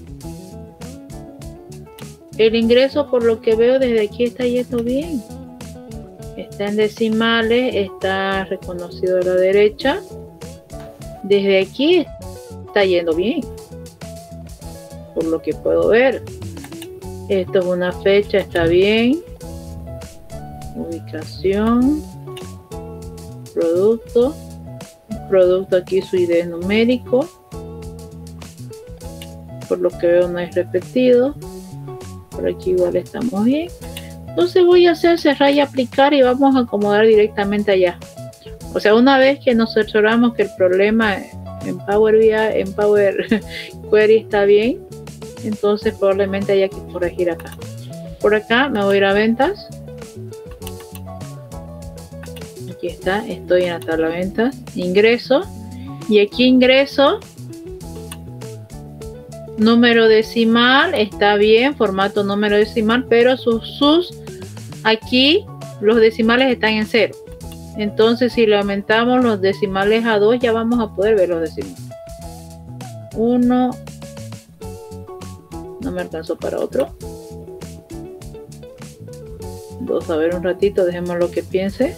El ingreso, por lo que veo desde aquí, está yendo bien. Está en decimales, está reconocido a la derecha. Desde aquí está yendo bien, por lo que puedo ver. Esto es una fecha, está bien. Ubicación, producto aquí su ID numérico, por lo que veo no es repetido. Por aquí igual estamos bien. Entonces voy a hacer cerrar y aplicar y vamos a acomodar directamente allá. O sea, una vez que nos cercioramos que el problema en Power BI, en Power Query está bien, entonces probablemente haya que corregir acá. Por acá me voy a ir a ventas. Aquí está, estoy en la tabla de ventas, ingreso, y aquí ingreso, número decimal, está bien, formato número decimal, pero aquí los decimales están en 0. Entonces, si le aumentamos los decimales a 2, ya vamos a poder ver los decimales. 1, no me alcanzó para otro. 2, a ver un ratito, dejemos lo que piense.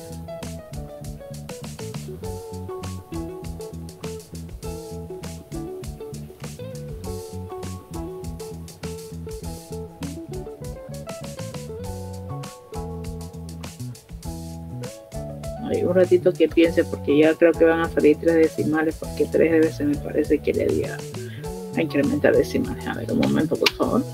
Un ratito que piense, porque ya creo que van a salir 3 decimales, porque 3 veces me parece que le di a incrementar decimales. A ver, un momento, por favor.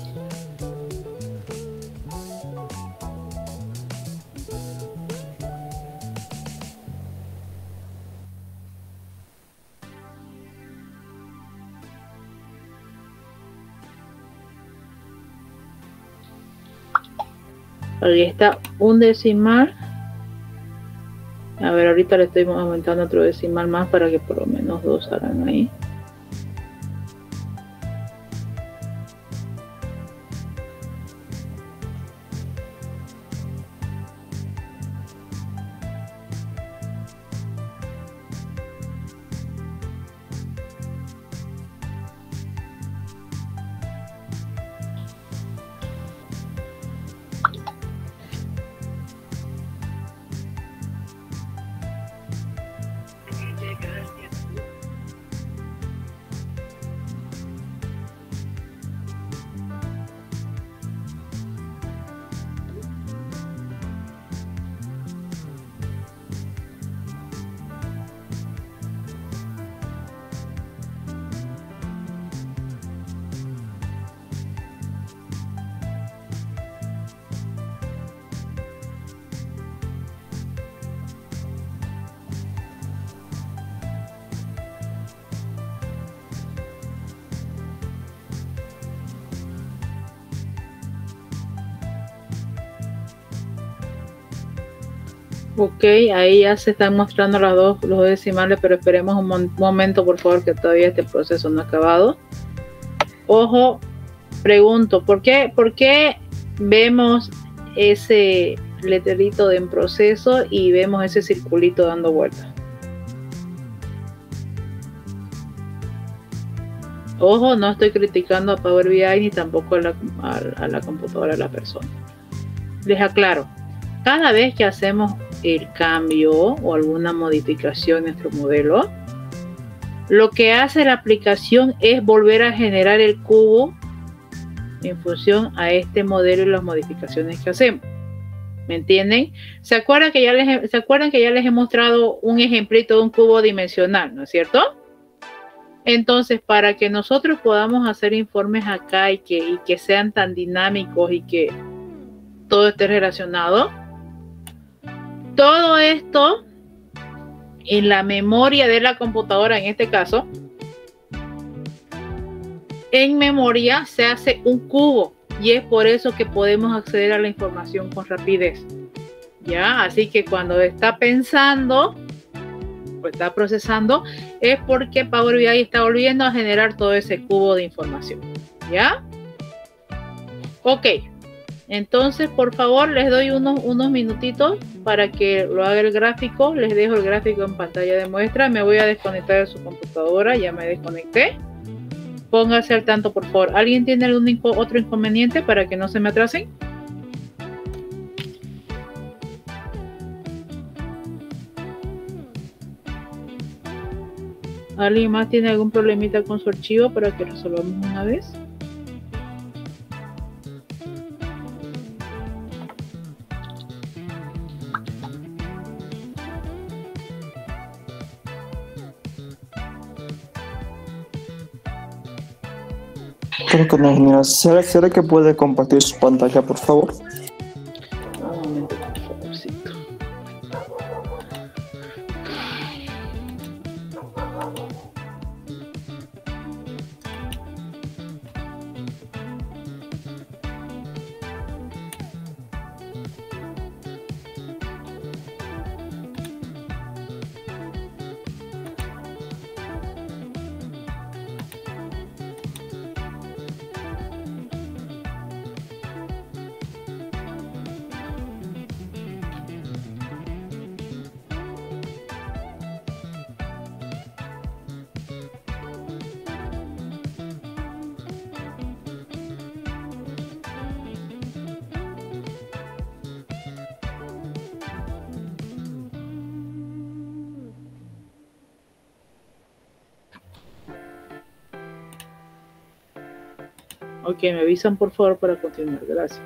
Ahí está un decimal. A ver, ahorita le estoy aumentando otro decimal más para que por lo menos 2 salgan ahí. Ok, ahí ya se están mostrando los dos decimales, pero esperemos un momento, por favor, que todavía este proceso no ha acabado. Ojo, pregunto, ¿por qué vemos ese letrerito de en proceso y vemos ese circulito dando vueltas? Ojo, no estoy criticando a Power BI ni tampoco a la computadora de la persona. Les aclaro, cada vez que hacemos el cambio o alguna modificación en nuestro modelo, lo que hace la aplicación es volver a generar el cubo en función a este modelo y las modificaciones que hacemos. ¿Me entienden? ¿Se acuerdan que ya les he mostrado un ejemplito de un cubo dimensional, ¿no es cierto? Entonces, para que nosotros podamos hacer informes acá y que sean tan dinámicos y que todo esté relacionado, todo esto en la memoria de la computadora, en este caso, en memoria se hace un cubo y es por eso que podemos acceder a la información con rapidez. ¿Ya? Así que cuando está pensando o está procesando es porque Power BI está volviendo a generar todo ese cubo de información. ¿Ya? Ok. Entonces, por favor, les doy unos minutitos para que lo haga el gráfico. Les dejo el gráfico en pantalla de muestra. Me voy a desconectar de su computadora. Ya me desconecté. Póngase al tanto, por favor. ¿Alguien tiene algún otro inconveniente para que no se me atrasen? ¿Alguien más tiene algún problemita con su archivo para que resolvamos una vez?
Creo que no, señora. ¿Será que puede compartir su pantalla, por favor?
Un momento, por favorcito. Ok, me avisan por favor para continuar. Gracias.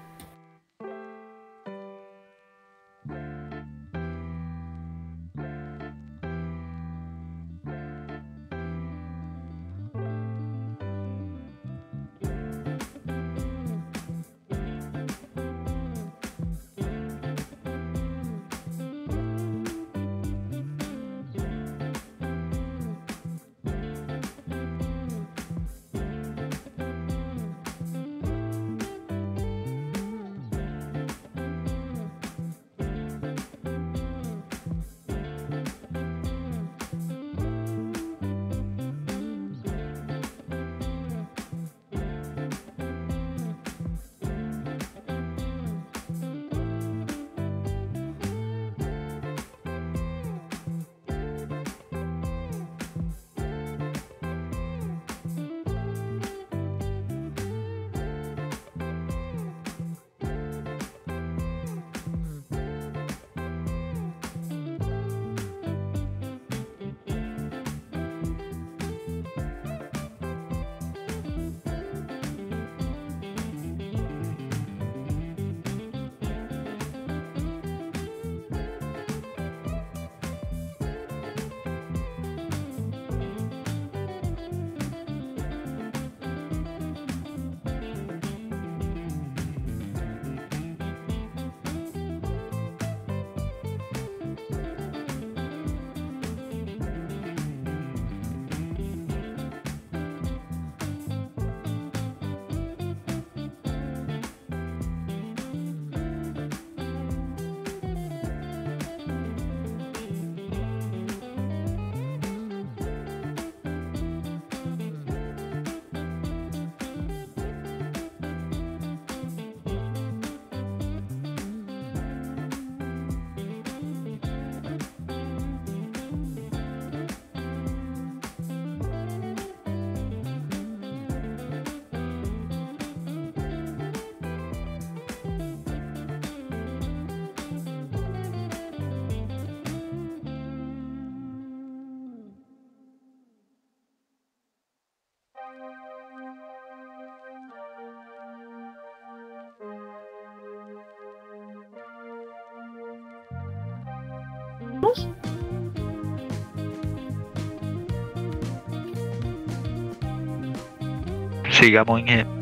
Sigamos en él.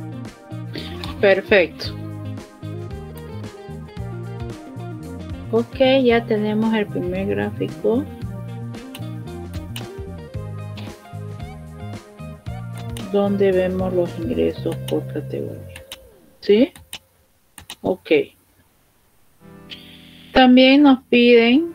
Perfecto. Ok, ya tenemos el primer gráfico. Donde vemos los ingresos por categoría. ¿Sí? Ok. También nos piden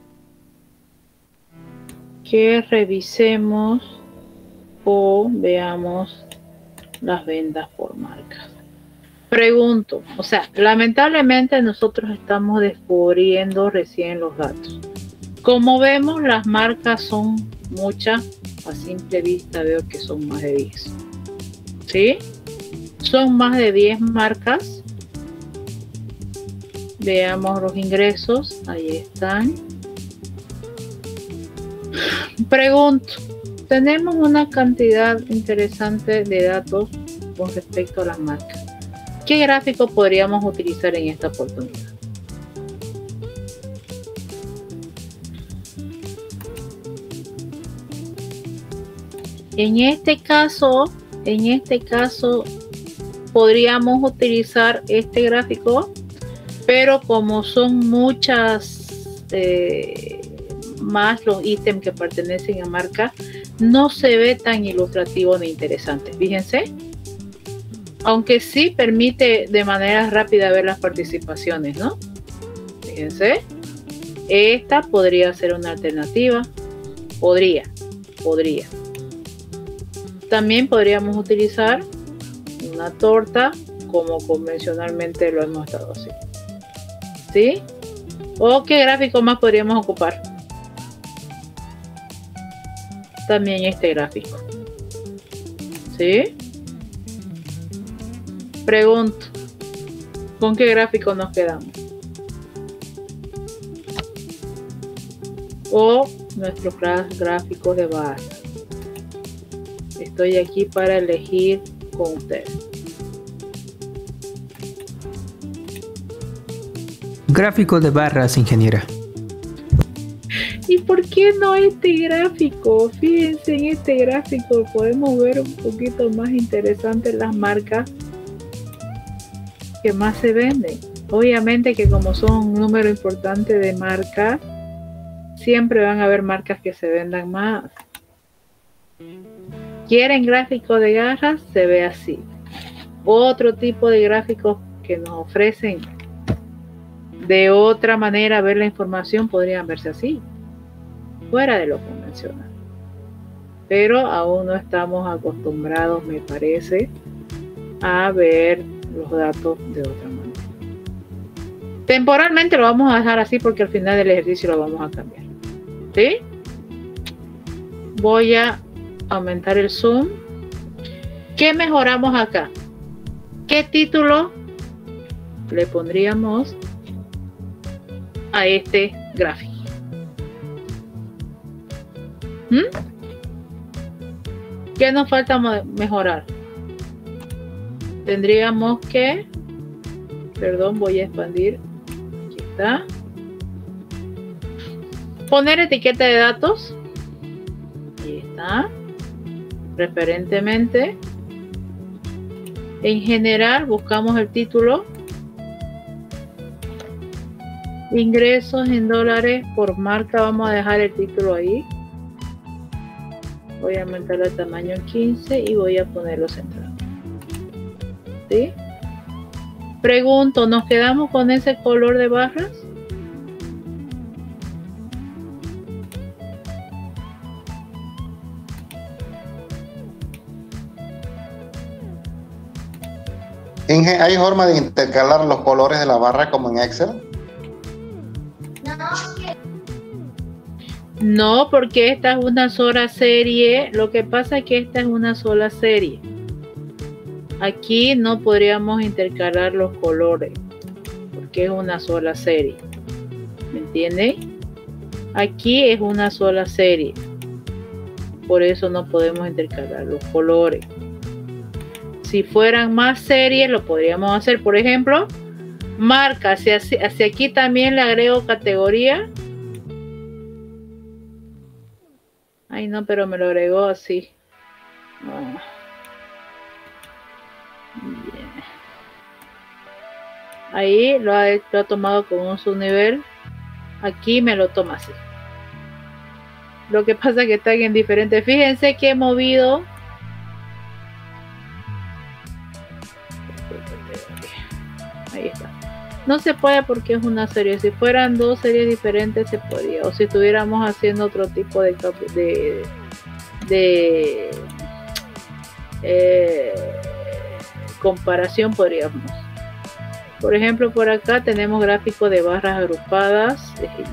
que revisemos o veamos las ventas por marcas. Pregunto, o sea, lamentablemente nosotros estamos descubriendo recién los datos. Como vemos, las marcas son muchas. A simple vista veo que son más de 10. ¿Sí? Son más de 10 marcas. Veamos los ingresos. Ahí están. Pregunto, tenemos una cantidad interesante de datos con respecto a las marcas. ¿Qué gráfico podríamos utilizar en esta oportunidad? En este caso podríamos utilizar este gráfico, pero como son muchas más los ítems que pertenecen a marca, no se ve tan ilustrativo ni interesante. Fíjense, aunque sí permite de manera rápida ver las participaciones, ¿no? Fíjense, esta podría ser una alternativa. Podría. También podríamos utilizar una torta como convencionalmente lo hemos estado haciendo. ¿Sí? ¿O qué gráfico más podríamos ocupar? También este gráfico. ¿Sí? Pregunto, ¿con qué gráfico nos quedamos? O nuestros gráficos de barra. Estoy aquí para elegir con ustedes.
Gráfico de barras, ingeniera.
¿Y por qué no este gráfico? Fíjense, en este gráfico podemos ver un poquito más interesante las marcas que más se venden. Obviamente que como son un número importante de marcas, siempre van a haber marcas que se vendan más. ¿Quieren gráfico de garras? Se ve así. Otro tipo de gráficos que nos ofrecen de otra manera ver la información podrían verse así, fuera de lo convencional. Pero aún no estamos acostumbrados, me parece, a ver los datos de otra manera. Temporalmente lo vamos a dejar así porque al final del ejercicio lo vamos a cambiar. ¿Sí? Voy a aumentar el zoom. ¿Qué mejoramos acá? ¿Qué título le pondríamos a este gráfico? ¿Qué nos falta mejorar? Tendríamos que, perdón, voy a expandir. Aquí está. Poner etiqueta de datos. Ahí está. Preferentemente. En general, buscamos el título. Ingresos en dólares por marca. Vamos a dejar el título ahí. Voy a aumentar el tamaño en 15 y voy a ponerlo centrado. ¿Sí? Pregunto, ¿nos quedamos con ese color de barras?
¿Hay forma de intercalar los colores de la barra como en Excel?
No, porque esta es una sola serie. Lo que pasa es que esta es una sola serie. Aquí no podríamos intercalar los colores porque es una sola serie. ¿Me entiende? Aquí es una sola serie. Por eso no podemos intercalar los colores. Si fueran más series lo podríamos hacer. Por ejemplo, marca. Hacia aquí también le agrego categoría. Ay, no, pero me lo agregó así. Oh. Bien. Ahí lo ha tomado con un subnivel. Aquí me lo toma así. Lo que pasa es que están en diferentes. Fíjense que he movido. Ahí está. No se puede porque es una serie. Si fueran dos series diferentes se podría. O si estuviéramos haciendo otro tipo de comparación podríamos. Por ejemplo, por acá tenemos gráfico de barras agrupadas.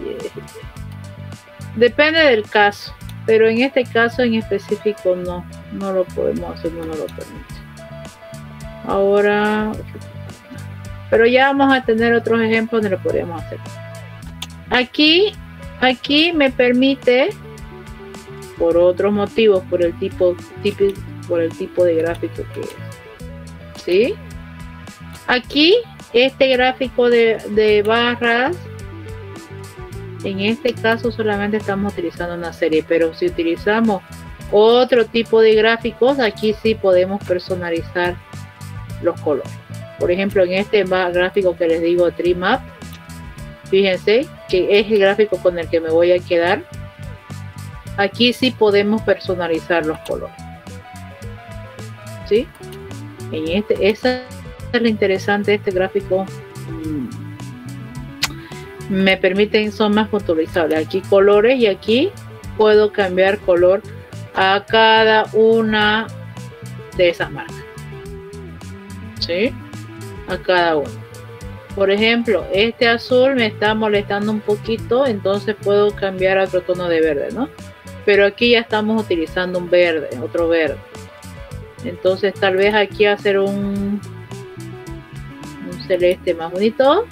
Depende del caso. Pero en este caso en específico no lo podemos hacer, no nos lo permite. Ahora... Pero ya vamos a tener otros ejemplos donde lo podríamos hacer. Aquí me permite, por otros motivos, por el tipo de gráfico que es. ¿Sí? Aquí, este gráfico de barras, en este caso solamente estamos utilizando una serie, pero si utilizamos otro tipo de gráficos, aquí sí podemos personalizar los colores. Por ejemplo, en este gráfico que les digo, Tree Map, fíjense que es el gráfico con el que me voy a quedar. Aquí sí podemos personalizar los colores. ¿Sí? Esa es lo interesante de este gráfico. Me permiten, son más customizables. Aquí colores y aquí puedo cambiar color a cada una de esas marcas. ¿Sí? A cada uno. Por ejemplo, este azul me está molestando un poquito, entonces puedo cambiar a otro tono de verde, ¿no? Pero aquí ya estamos utilizando un verde, otro verde. Entonces tal vez aquí hacer un celeste más bonito.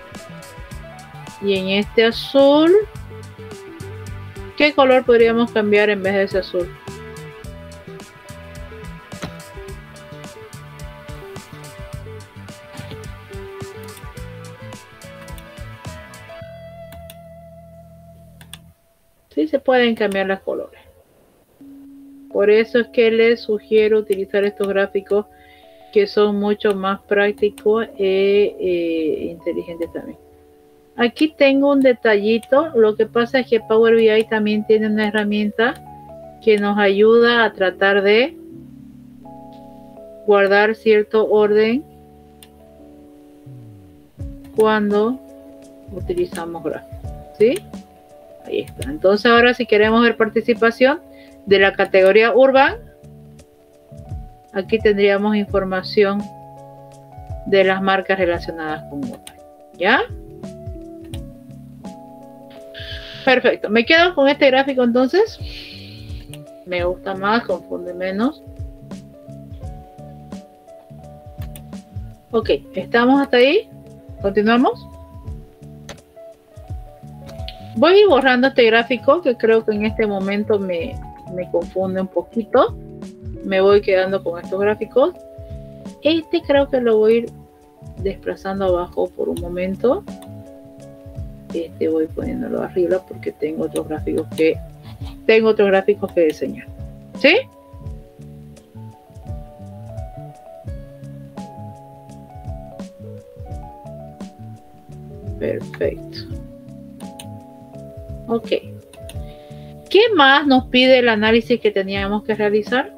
Y en este azul, ¿qué color podríamos cambiar en vez de ese azul? Sí, se pueden cambiar los colores. Por eso es que les sugiero utilizar estos gráficos que son mucho más prácticos e inteligentes también. Aquí tengo un detallito. Lo que pasa es que Power BI también tiene una herramienta que nos ayuda a tratar de guardar cierto orden cuando utilizamos gráficos. ¿Sí? Ahí está. Entonces ahora si queremos ver participación de la categoría Urban, aquí tendríamos información de las marcas relacionadas con Urban. ¿Ya? Perfecto. Me quedo con este gráfico entonces. Me gusta más, confunde menos. Ok, ¿estamos hasta ahí? ¿Continuamos? Voy a ir borrando este gráfico que creo que en este momento me confunde un poquito. Me voy quedando con estos gráficos. Este creo que lo voy a ir desplazando abajo por un momento. Este voy poniéndolo arriba porque tengo otros gráficos que diseñar. ¿Sí? Perfecto. Ok. ¿Qué más nos pide el análisis que teníamos que realizar?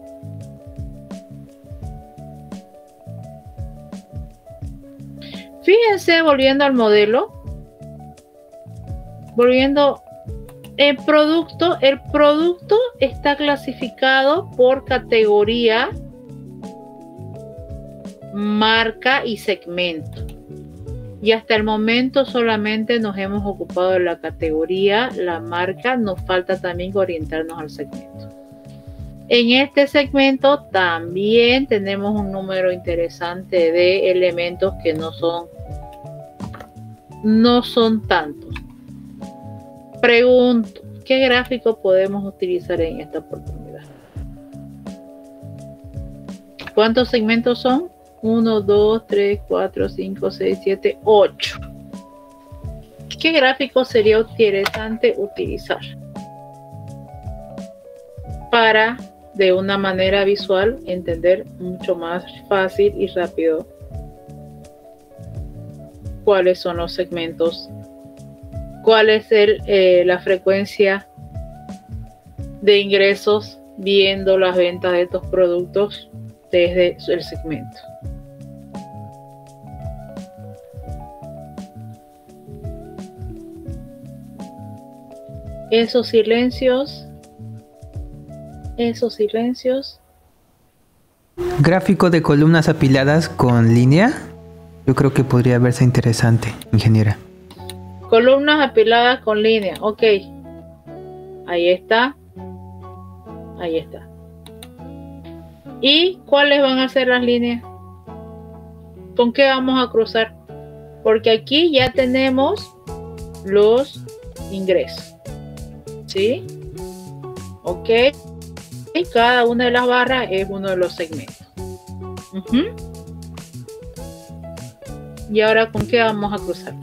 Fíjense, volviendo al modelo. Volviendo el producto está clasificado por categoría, marca y segmento. Y hasta el momento solamente nos hemos ocupado de la categoría, la marca, nos falta también orientarnos al segmento. En este segmento también tenemos un número interesante de elementos que no son tantos. Pregunto, ¿qué gráfico podemos utilizar en esta oportunidad? ¿Cuántos segmentos son? 1, 2, 3, 4, 5, 6, 7, 8. ¿Qué gráfico sería interesante utilizar para, de una manera visual, entender mucho más fácil y rápido cuáles son los segmentos? ¿Cuál es la frecuencia de ingresos viendo las ventas de estos productos desde el segmento? Esos silencios.
Gráfico de columnas apiladas con línea. Yo creo que podría verse interesante, ingeniera.
Columnas apiladas con línea. Ok. Ahí está. Ahí está. ¿Y cuáles van a ser las líneas? ¿Con qué vamos a cruzar? Porque aquí ya tenemos los ingresos. ¿Sí? Ok. Y cada una de las barras es uno de los segmentos. ¿Y ahora con qué vamos a cruzar?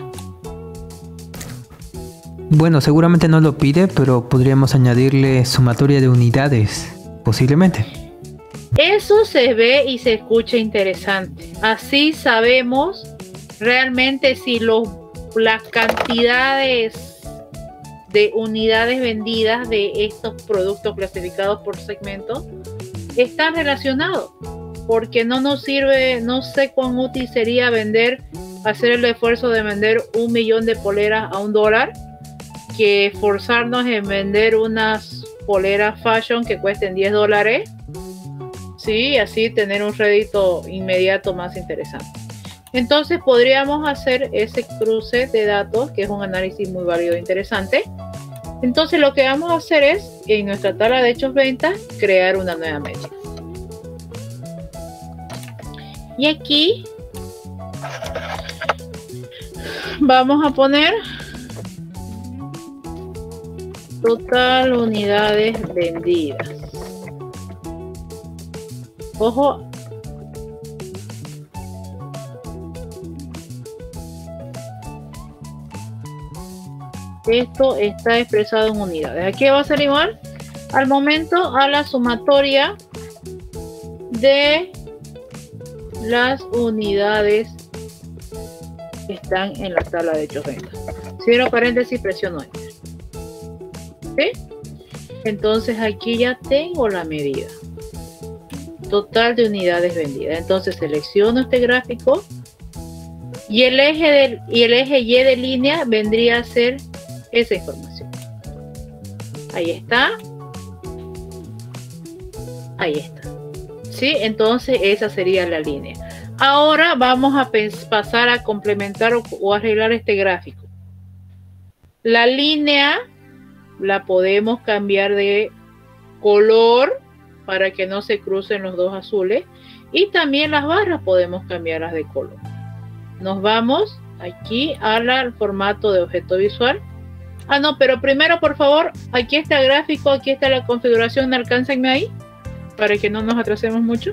Bueno, seguramente no lo pide, pero podríamos añadirle sumatoria de unidades, posiblemente.
Eso se ve y se escucha interesante. Así sabemos realmente si las cantidades de unidades vendidas de estos productos clasificados por segmento están relacionados. Porque no nos sirve, no sé cuán útil sería hacer el esfuerzo de vender 1 millón de poleras a $1, que esforzarnos en vender unas poleras fashion que cuesten $10, sí, así tener un rédito inmediato más interesante. Entonces podríamos hacer ese cruce de datos, que es un análisis muy válido e interesante. Entonces lo que vamos a hacer es, en nuestra tabla de hechos ventas, crear una nueva métrica. Y aquí vamos a poner total unidades vendidas. Ojo. esto está expresado en unidades. Aquí va a ser igual al momento a la sumatoria de las unidades que están en la tabla de hechos ventas. Cierro paréntesis, presiono Enter. ¿Sí? Entonces aquí ya tengo la medida total de unidades vendidas. Entonces selecciono este gráfico y el eje Y de línea vendría a ser esa información. Ahí está. Ahí está. ¿Sí? Entonces esa sería la línea. Ahora vamos a pasar a complementar o arreglar este gráfico. La línea la podemos cambiar de color para que no se crucen los dos azules, y también las barras podemos cambiarlas de color. Nos vamos aquí al formato de objeto visual. Ah, no, pero primero, por favor, aquí está el gráfico, aquí está la configuración, alcáncenme ahí para que no nos atrasemos mucho.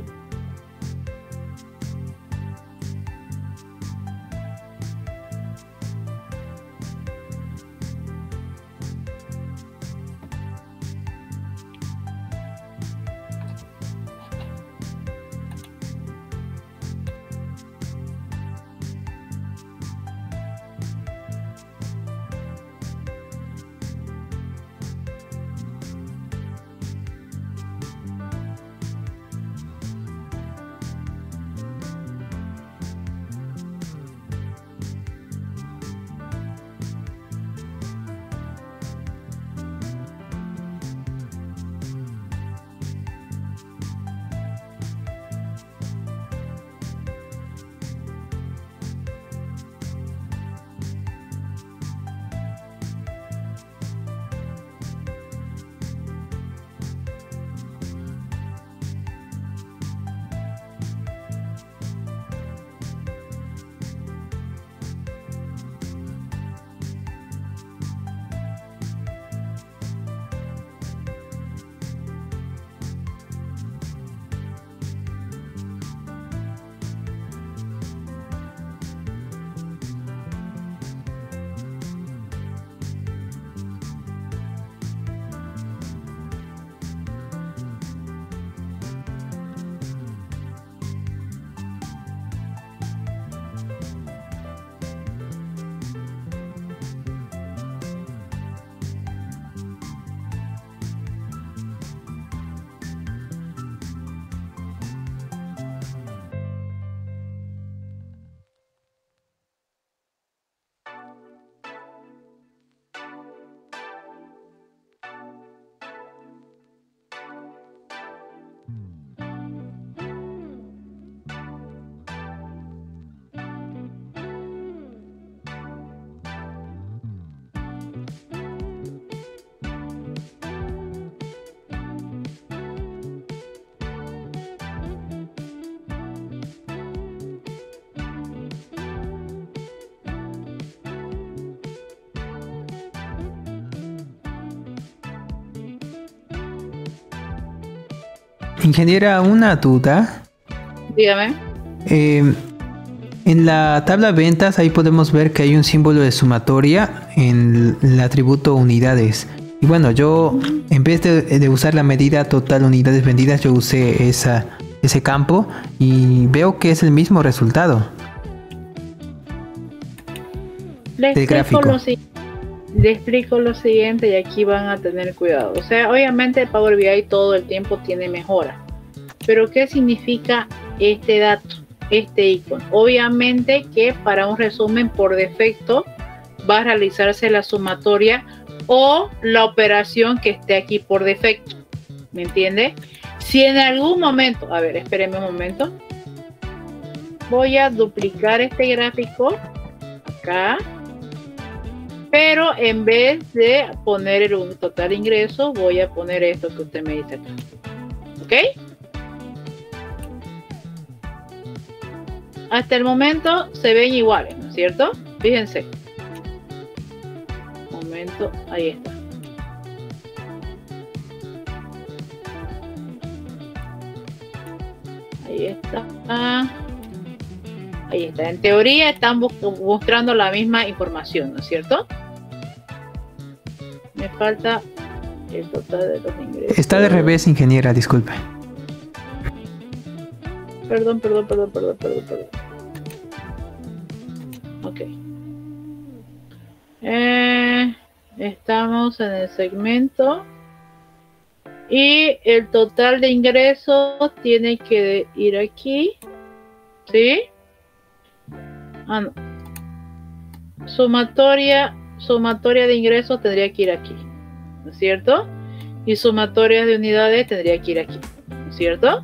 Ingeniera, una duda.
Dígame.
En la tabla ventas ahí podemos ver que hay un símbolo de sumatoria en el atributo unidades. Y bueno, yo en vez de usar la medida total unidades vendidas, yo usé ese campo y veo que es el mismo resultado.
Le explico lo siguiente y aquí van a tener cuidado. O sea, obviamente Power BI todo el tiempo tiene mejora. Pero ¿qué significa este dato, este icono? Obviamente que para un resumen por defecto va a realizarse la sumatoria o la operación que esté aquí por defecto. ¿Me entiende? Si en algún momento, a ver, espérenme un momento. Voy a duplicar este gráfico acá. Pero en vez de poner el total ingreso, voy a poner esto que usted me dice acá. ¿Ok? Hasta el momento se ven iguales, ¿no es cierto? Fíjense. Un momento, ahí está. Ahí está. Ahí está. En teoría están mostrando la misma información, ¿no es cierto? Me falta el total de los ingresos.
Está al revés, ingeniera, disculpe.
Perdón. Ok. Estamos en el segmento. Y el total de ingresos tiene que ir aquí. ¿Sí? Ah, no. Sumatoria de ingresos tendría que ir aquí, ¿no es cierto? Y sumatoria de unidades tendría que ir aquí, ¿no es cierto?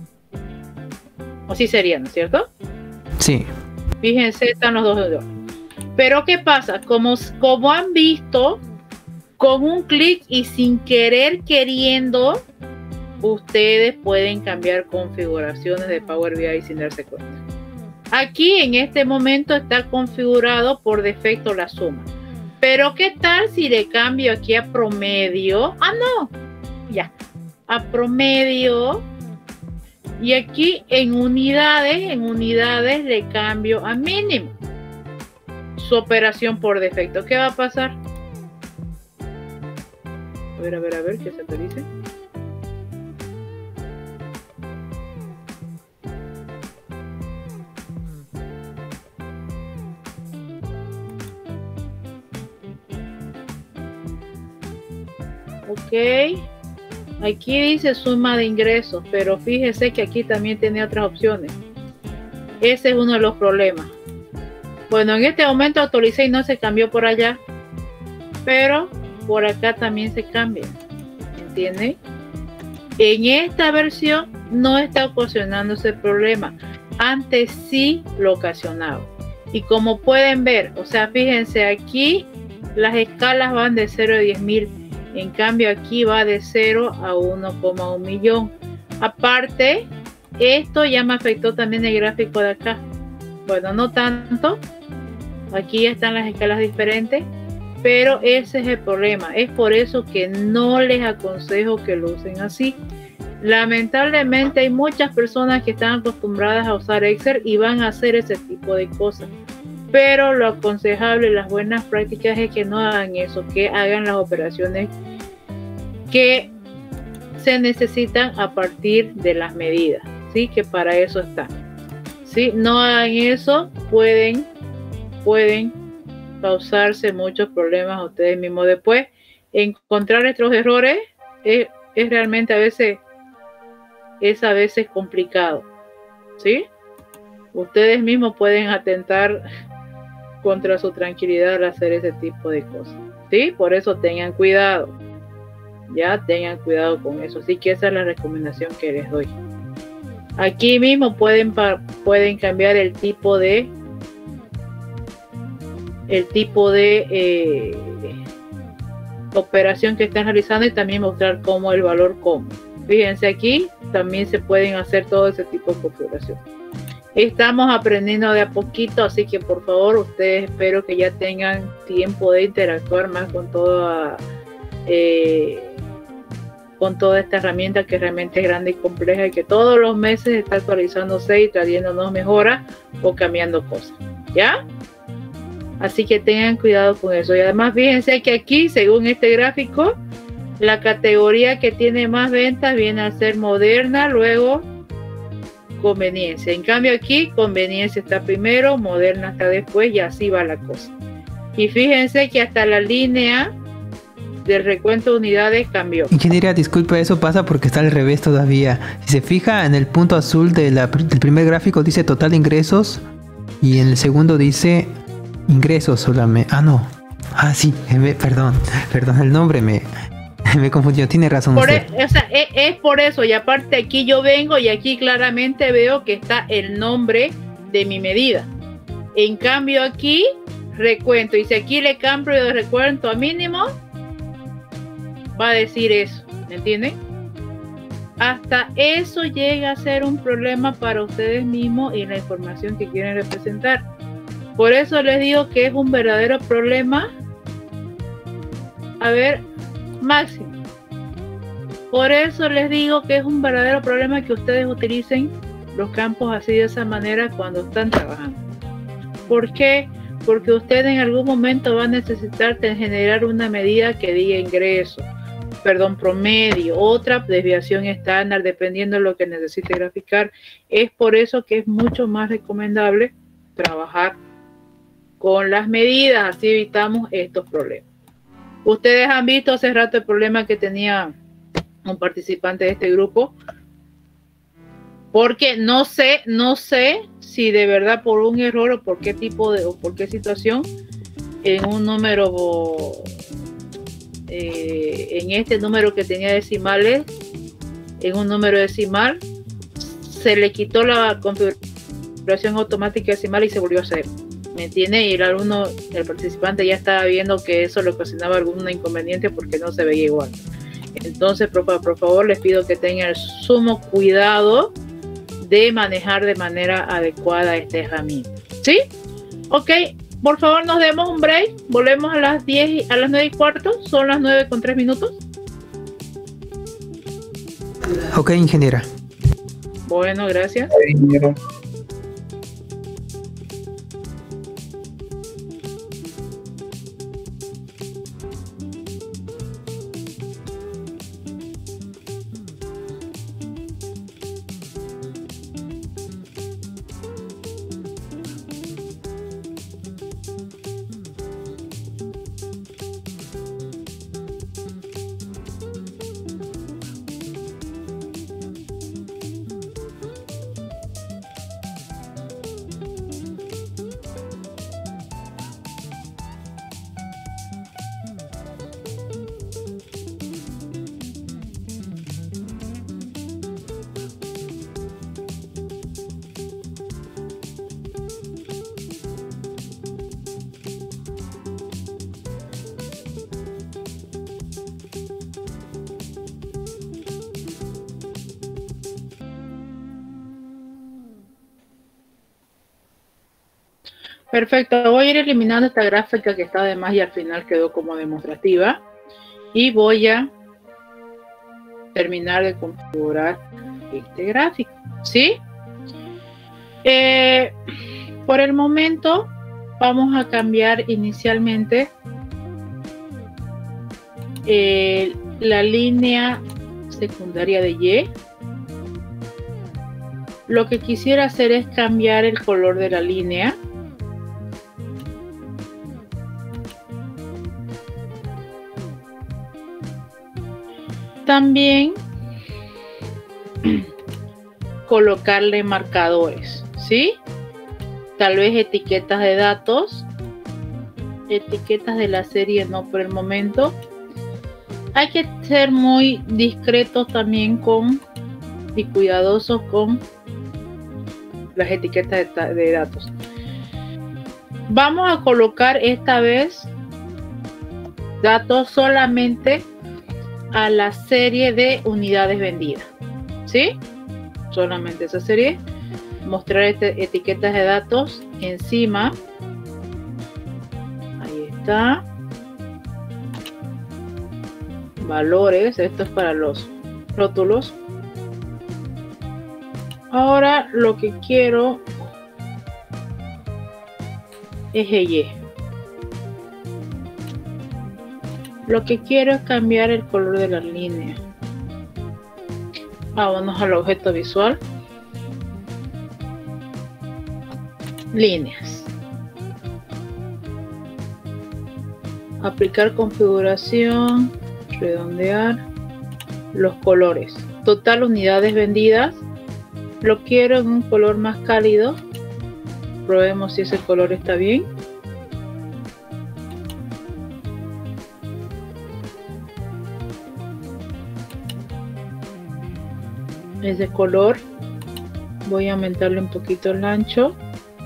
O sí sería, ¿no es cierto?
Sí.
Fíjense, están los dos. Pero ¿qué pasa? Como han visto, con un clic y sin querer queriendo, ustedes pueden cambiar configuraciones de Power BI sin darse cuenta. Aquí en este momento está configurado por defecto la suma. Pero ¿qué tal si le cambio aquí a promedio? Ah, no. Ya. A promedio. Y aquí en unidades le cambio a mínimo. Su operación por defecto. ¿Qué va a pasar? A ver, ¿qué se te dice? Ok, aquí dice suma de ingresos, pero fíjese que aquí también tiene otras opciones. Ese es uno de los problemas. Bueno, en este momento actualicé y no se cambió por allá, pero por acá también se cambia, ¿entienden? En esta versión no está ocasionando ese problema. Antes sí lo ocasionaba. Y como pueden ver, o sea, fíjense, aquí las escalas van de 0 a 10.000. En cambio aquí va de 0 a 1,1 millón. Aparte, esto ya me afectó también el gráfico de acá. Bueno, no tanto. Aquí ya están las escalas diferentes. Pero ese es el problema. Es por eso que no les aconsejo que lo usen así. Lamentablemente hay muchas personas que están acostumbradas a usar Excel y van a hacer ese tipo de cosas. Pero lo aconsejable, las buenas prácticas es que no hagan eso, que hagan las operaciones que se necesitan a partir de las medidas, ¿sí? Que para eso están, ¿sí? No hagan eso, pueden causarse muchos problemas a ustedes mismos. Después, encontrar estos errores es realmente a veces complicado, ¿sí? Ustedes mismos pueden atentar contra su tranquilidad al hacer ese tipo de cosas, ¿sí? Por eso tengan cuidado, ya tengan cuidado con eso. Así que esa es la recomendación que les doy. Aquí mismo pueden cambiar el tipo de operación que están realizando y también mostrar cómo el valor común. Fíjense, aquí también se pueden hacer todo ese tipo de configuración. Estamos aprendiendo de a poquito, así que por favor ustedes espero que ya tengan tiempo de interactuar más con toda esta herramienta que realmente es grande y compleja y que todos los meses está actualizándose y trayéndonos mejoras o cambiando cosas, ¿ya? Así que tengan cuidado con eso. Y además fíjense que aquí, según este gráfico, la categoría que tiene más ventas viene a ser Moderna, luego Conveniencia. En cambio aquí Conveniencia está primero, Moderna está después y así va la cosa. Y fíjense que hasta la línea del recuento de unidades cambió.
Ingeniera, disculpe, eso pasa porque está al revés todavía. Si se fija en el punto azul del primer gráfico dice total de ingresos y en el segundo dice ingresos solamente. Ah, no. Ah, sí, perdón, el nombre me confundió. Tiene razón usted.
Es por eso, y aparte aquí yo vengo y aquí claramente veo que está el nombre de mi medida. En cambio aquí recuento, y si aquí le cambio de recuento a mínimo, va a decir eso, ¿me entienden? Hasta eso llega a ser un problema para ustedes mismos y la información que quieren representar. Por eso les digo que es un verdadero problema. A ver, Máximo. Por eso les digo que es un verdadero problema que ustedes utilicen los campos así de esa manera cuando están trabajando. ¿Por qué? porque usted en algún momento va a necesitar generar una medida que diga ingreso, perdón, promedio, otra desviación estándar, dependiendo de lo que necesite graficar. Es por eso que es mucho más recomendable trabajar con las medidas, así evitamos estos problemas. Ustedes han visto hace rato el problema que tenía un participante de este grupo, porque no sé si de verdad por un error o por qué tipo de, o por qué situación, en un número, en este número que tenía decimales, en un número decimal, se le quitó la configuración automática decimal y se volvió a hacer. ¿Me entiende? Y el alumno, el participante ya estaba viendo que eso le ocasionaba algún inconveniente porque no se veía igual. Entonces, por favor, les pido que tengan el sumo cuidado de manejar de manera adecuada esta herramienta. ¿Sí? Ok, por favor, nos demos un break. Volvemos a las 10, a las 9:15. Son las 9:03.
Ok, ingeniera.
Bueno, gracias. Perfecto, voy a ir eliminando esta gráfica que está de más y al final quedó como demostrativa y voy a terminar de configurar este gráfico, ¿sí? Por el momento vamos a cambiar inicialmente la línea secundaria de Y. Lo que quisiera hacer es cambiar el color de la línea. También colocarle marcadores, ¿sí? Tal vez etiquetas de datos, etiquetas de la serie no por el momento. Hay que ser muy discretos también y cuidadosos con las etiquetas de datos. Vamos a colocar esta vez datos solamente a la serie de unidades vendidas, ¿sí? Solamente esa serie. Mostrar etiquetas de datos encima. Ahí está. Valores. Esto es para los rótulos. Ahora lo que quiero es Y. Lo que quiero es cambiar el color de la línea. Vámonos al objeto visual. Líneas. Aplicar configuración. Redondear. Los colores. Total unidades vendidas. Lo quiero en un color más cálido. Probemos si ese color está bien. Ese color. Voy a aumentarle un poquito el ancho.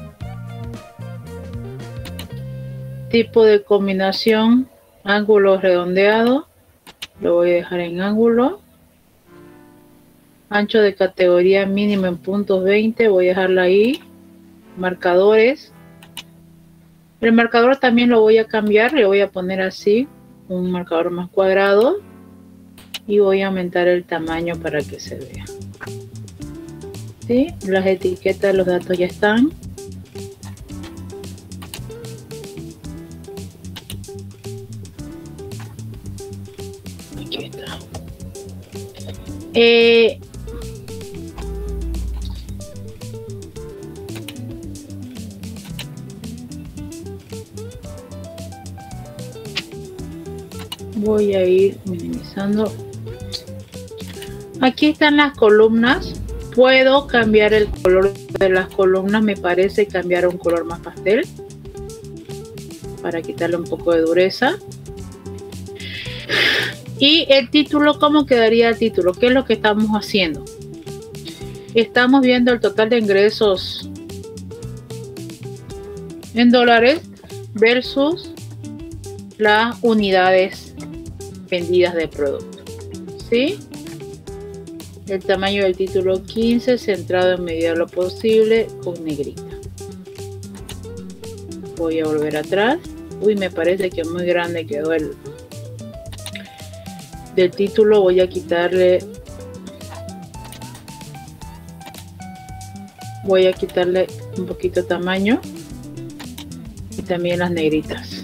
Tipo de combinación. Ángulo redondeado. Lo voy a dejar en ángulo. Ancho de categoría mínimo en puntos 20. Voy a dejarla ahí. Marcadores. El marcador también lo voy a cambiar. Le voy a poner así. Un marcador más cuadrado. Y voy a aumentar el tamaño para que se vea. ¿Sí? Las etiquetas de los datos ya están. Voy a ir minimizando. Aquí están las columnas. Puedo cambiar el color de las columnas. Me parece cambiar a un color más pastel para quitarle un poco de dureza. Y el título, ¿cómo quedaría el título? ¿Qué es lo que estamos haciendo? Estamos viendo el total de ingresos en dólares versus las unidades vendidas de producto. ¿Sí? El tamaño del título 15, centrado en medida lo posible, con negrita. Voy a volver atrás. Uy, me parece que muy grande quedó el del título. Voy a quitarle un poquito de tamaño y también las negritas.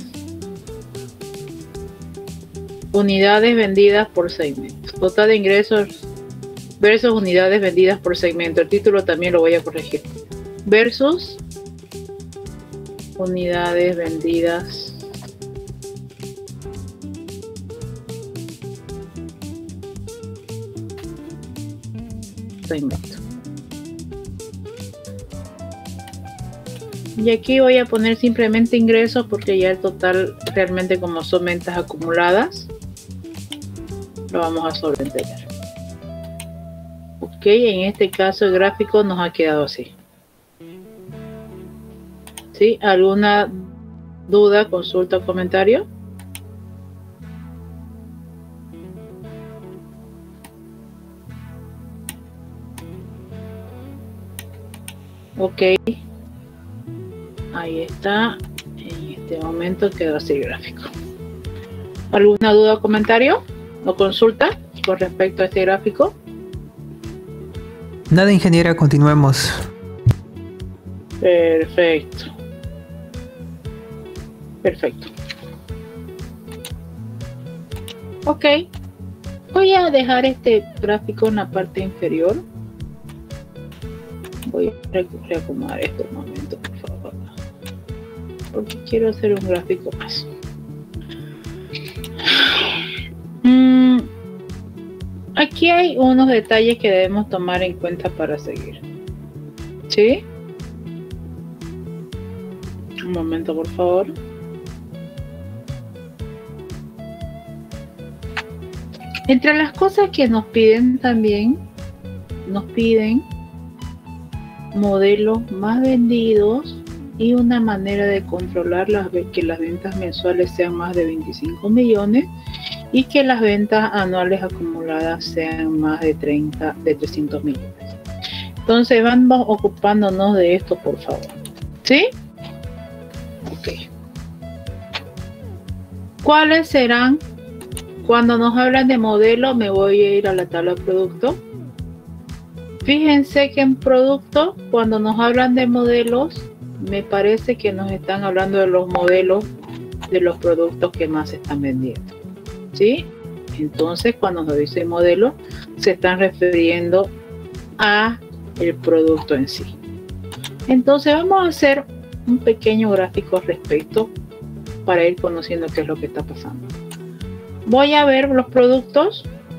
Unidades vendidas por segmento. Total de ingresos versus unidades vendidas por segmento. El título también lo voy a corregir. Versus unidades vendidas segmento. Y aquí voy a poner simplemente ingresos porque ya el total realmente, como son ventas acumuladas, lo vamos a sobreentender. Ok, en este caso el gráfico nos ha quedado así. ¿Sí? ¿Alguna duda, consulta o comentario? Ok. Ahí está. En este momento quedó así el gráfico. ¿Alguna duda o comentario o consulta con respecto a este gráfico?
Nada, ingeniera, continuemos.
Perfecto. Perfecto. Ok. Voy a dejar este gráfico en la parte inferior. Voy a reacomodar esto un momento, por favor. Porque quiero hacer un gráfico más. Aquí hay unos detalles que debemos tomar en cuenta para seguir. ¿Sí? Un momento, por favor. Entre las cosas que nos piden también, nos piden modelos más vendidos y una manera de controlar que las ventas mensuales sean más de 25 millones y que las ventas anuales acumuladas sean más de 300 millones. Entonces vamos ocupándonos de esto, por favor. ¿Sí? Ok. ¿Cuáles serán? Cuando nos hablan de modelo, me voy a ir a la tabla de producto. Fíjense que en producto, cuando nos hablan de modelos, me parece que nos están hablando de los modelos de los productos que más se están vendiendo. ¿Sí? Entonces, cuando nos dice modelo, se están refiriendo a el producto en sí. Entonces, vamos a hacer un pequeño gráfico al respecto para ir conociendo qué es lo que está pasando. Voy a ver los productos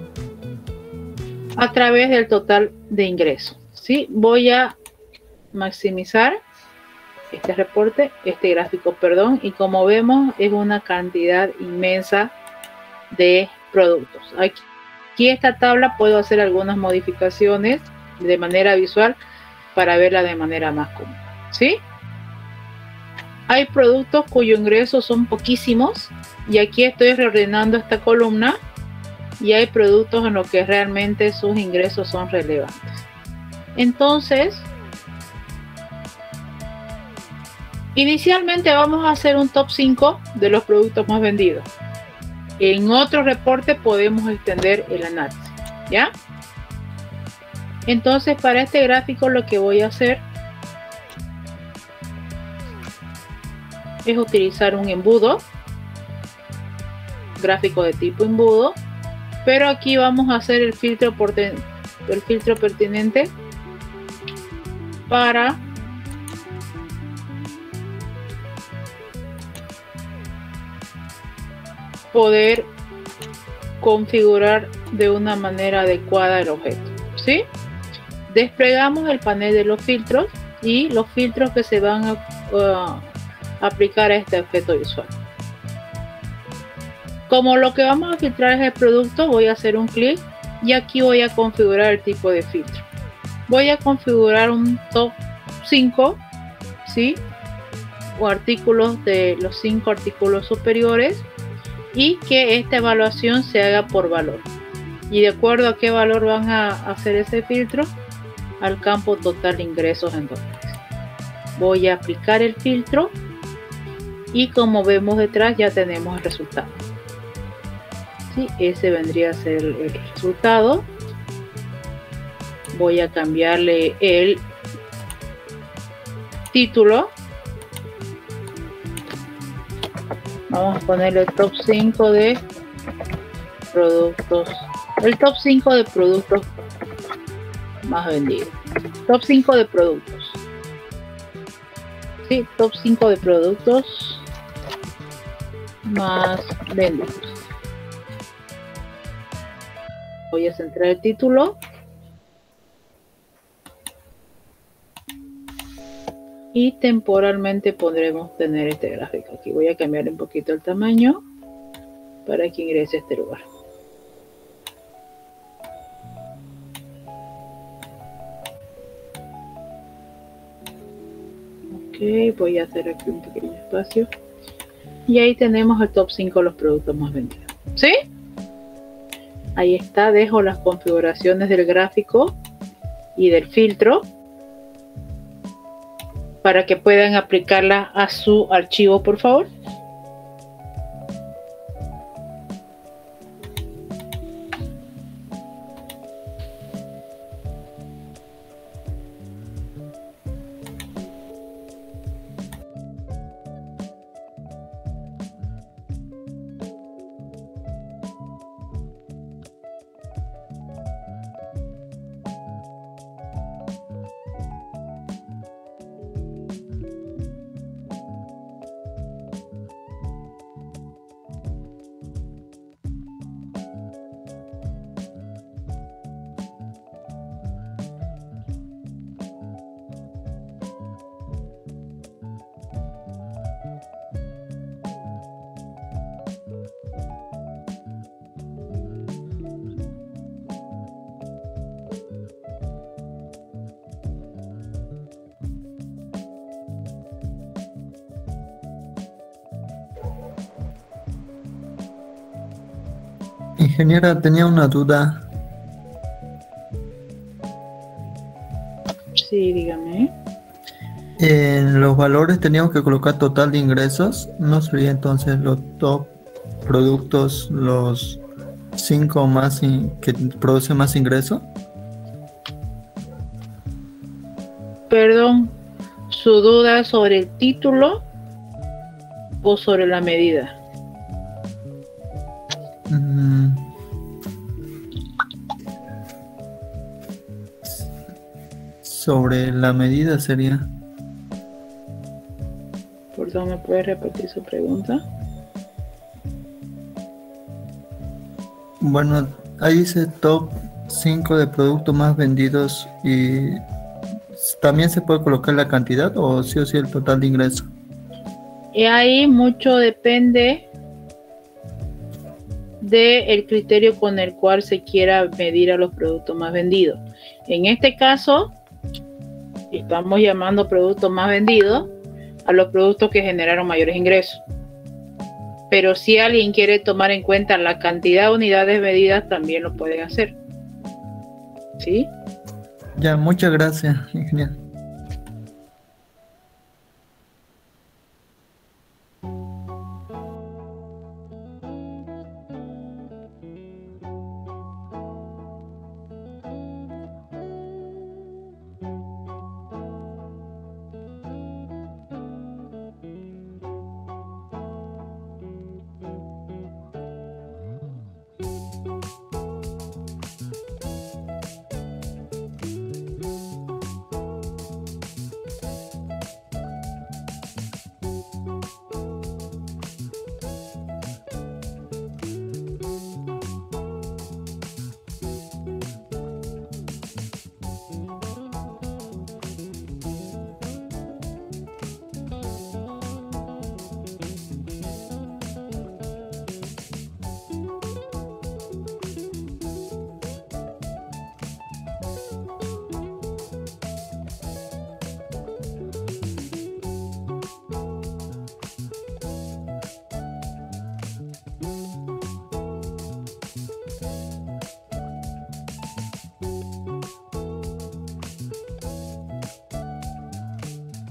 a través del total de ingresos. ¿Sí? Voy a maximizar este reporte, este gráfico, perdón, y como vemos es una cantidad inmensa de productos. Aquí esta tabla puedo hacer algunas modificaciones de manera visual para verla de manera más cómoda. ¿Sí? Hay productos cuyo ingreso son poquísimos y aquí estoy reordenando esta columna y hay productos en los que realmente sus ingresos son relevantes. Entonces, inicialmente vamos a hacer un top 5 de los productos más vendidos. En otro reporte podemos extender el análisis, ¿ya? Entonces, para este gráfico lo que voy a hacer es utilizar un embudo, gráfico de tipo embudo, Pero aquí vamos a hacer el filtro pertinente para poder configurar de una manera adecuada el objeto, ¿sí? Desplegamos el panel de los filtros y los filtros que se van a aplicar a este objeto visual. Como lo que vamos a filtrar es el producto, voy a hacer un clic y aquí voy a configurar el tipo de filtro. Voy a configurar un top 5, ¿sí? O artículos de los 5 artículos superiores, y que esta evaluación se haga por valor. Y de acuerdo a qué valor van a hacer ese filtro, al campo total de ingresos en dólares. Voy a aplicar el filtro y como vemos detrás ya tenemos el resultado. Sí, ese vendría a ser el resultado. Voy a cambiarle el título. Vamos a ponerle el top 5 de productos. El top 5 de productos más vendidos. Top 5 de productos. Sí, top 5 de productos más vendidos. Voy a centrar el título. Y temporalmente podremos tener este gráfico. Aquí voy a cambiar un poquito el tamaño para que ingrese a este lugar. Ok, voy a hacer aquí un pequeño espacio. Y ahí tenemos el top 5 de los productos más vendidos. ¿Sí? Ahí está, dejo las configuraciones del gráfico y del filtro para que puedan aplicarla a su archivo, por favor.
Ingeniera, tenía una duda.
Sí, dígame.
En los valores teníamos que colocar total de ingresos. ¿No sería entonces los top productos los 5 más que producen más ingresos?
Perdón, ¿su duda sobre el título o sobre la medida?
Sobre la medida sería.
Perdón, ¿me puede repetir su pregunta?
Bueno, ahí dice top 5 de productos más vendidos y también se puede colocar la cantidad o sí el total de ingreso.
Y ahí mucho depende del criterio con el cual se quiera medir a los productos más vendidos. En este caso, estamos llamando productos más vendidos a los productos que generaron mayores ingresos. Pero si alguien quiere tomar en cuenta la cantidad de unidades medidas, también lo pueden hacer. ¿Sí?
Ya, muchas gracias, ingeniero.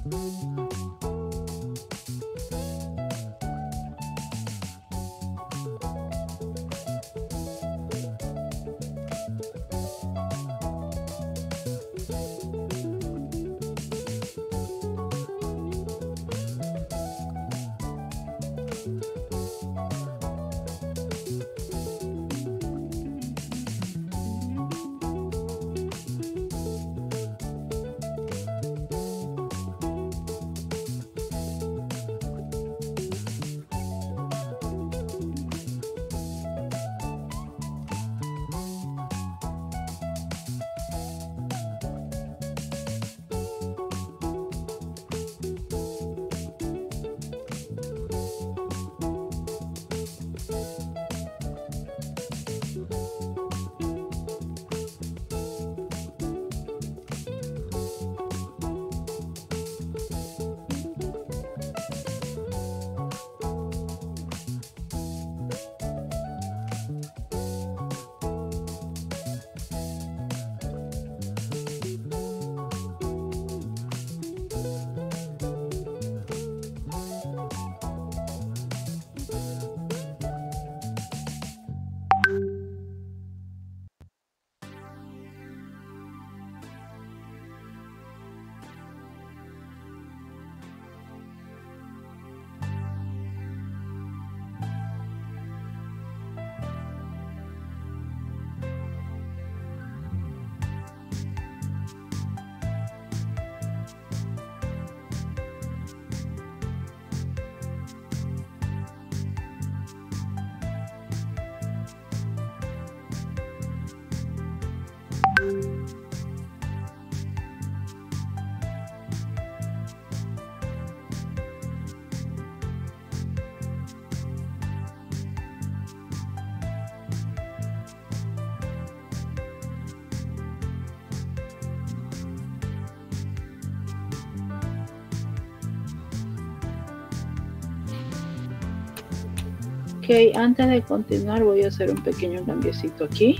Ok, antes de continuar voy a hacer un pequeño cambiecito aquí.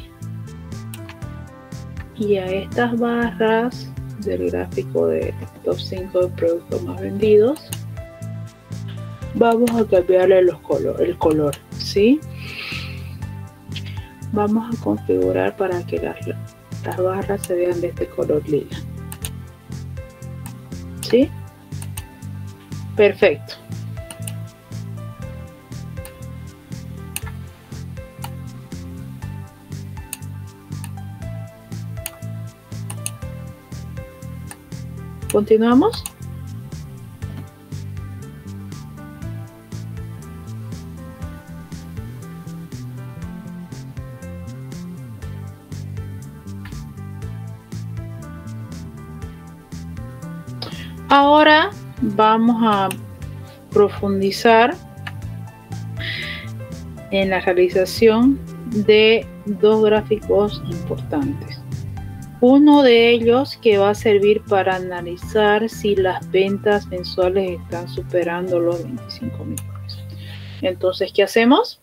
Y a estas barras del gráfico de top 5 de productos más vendidos, vamos a cambiarle el color, ¿sí? Vamos a configurar para que las barras se vean de este color lila. ¿Sí? Perfecto. ¿Continuamos? Ahora vamos a profundizar en la realización de dos gráficos importantes. Uno de ellos que va a servir para analizar si las ventas mensuales están superando los 25.000 pesos. Entonces, ¿qué hacemos?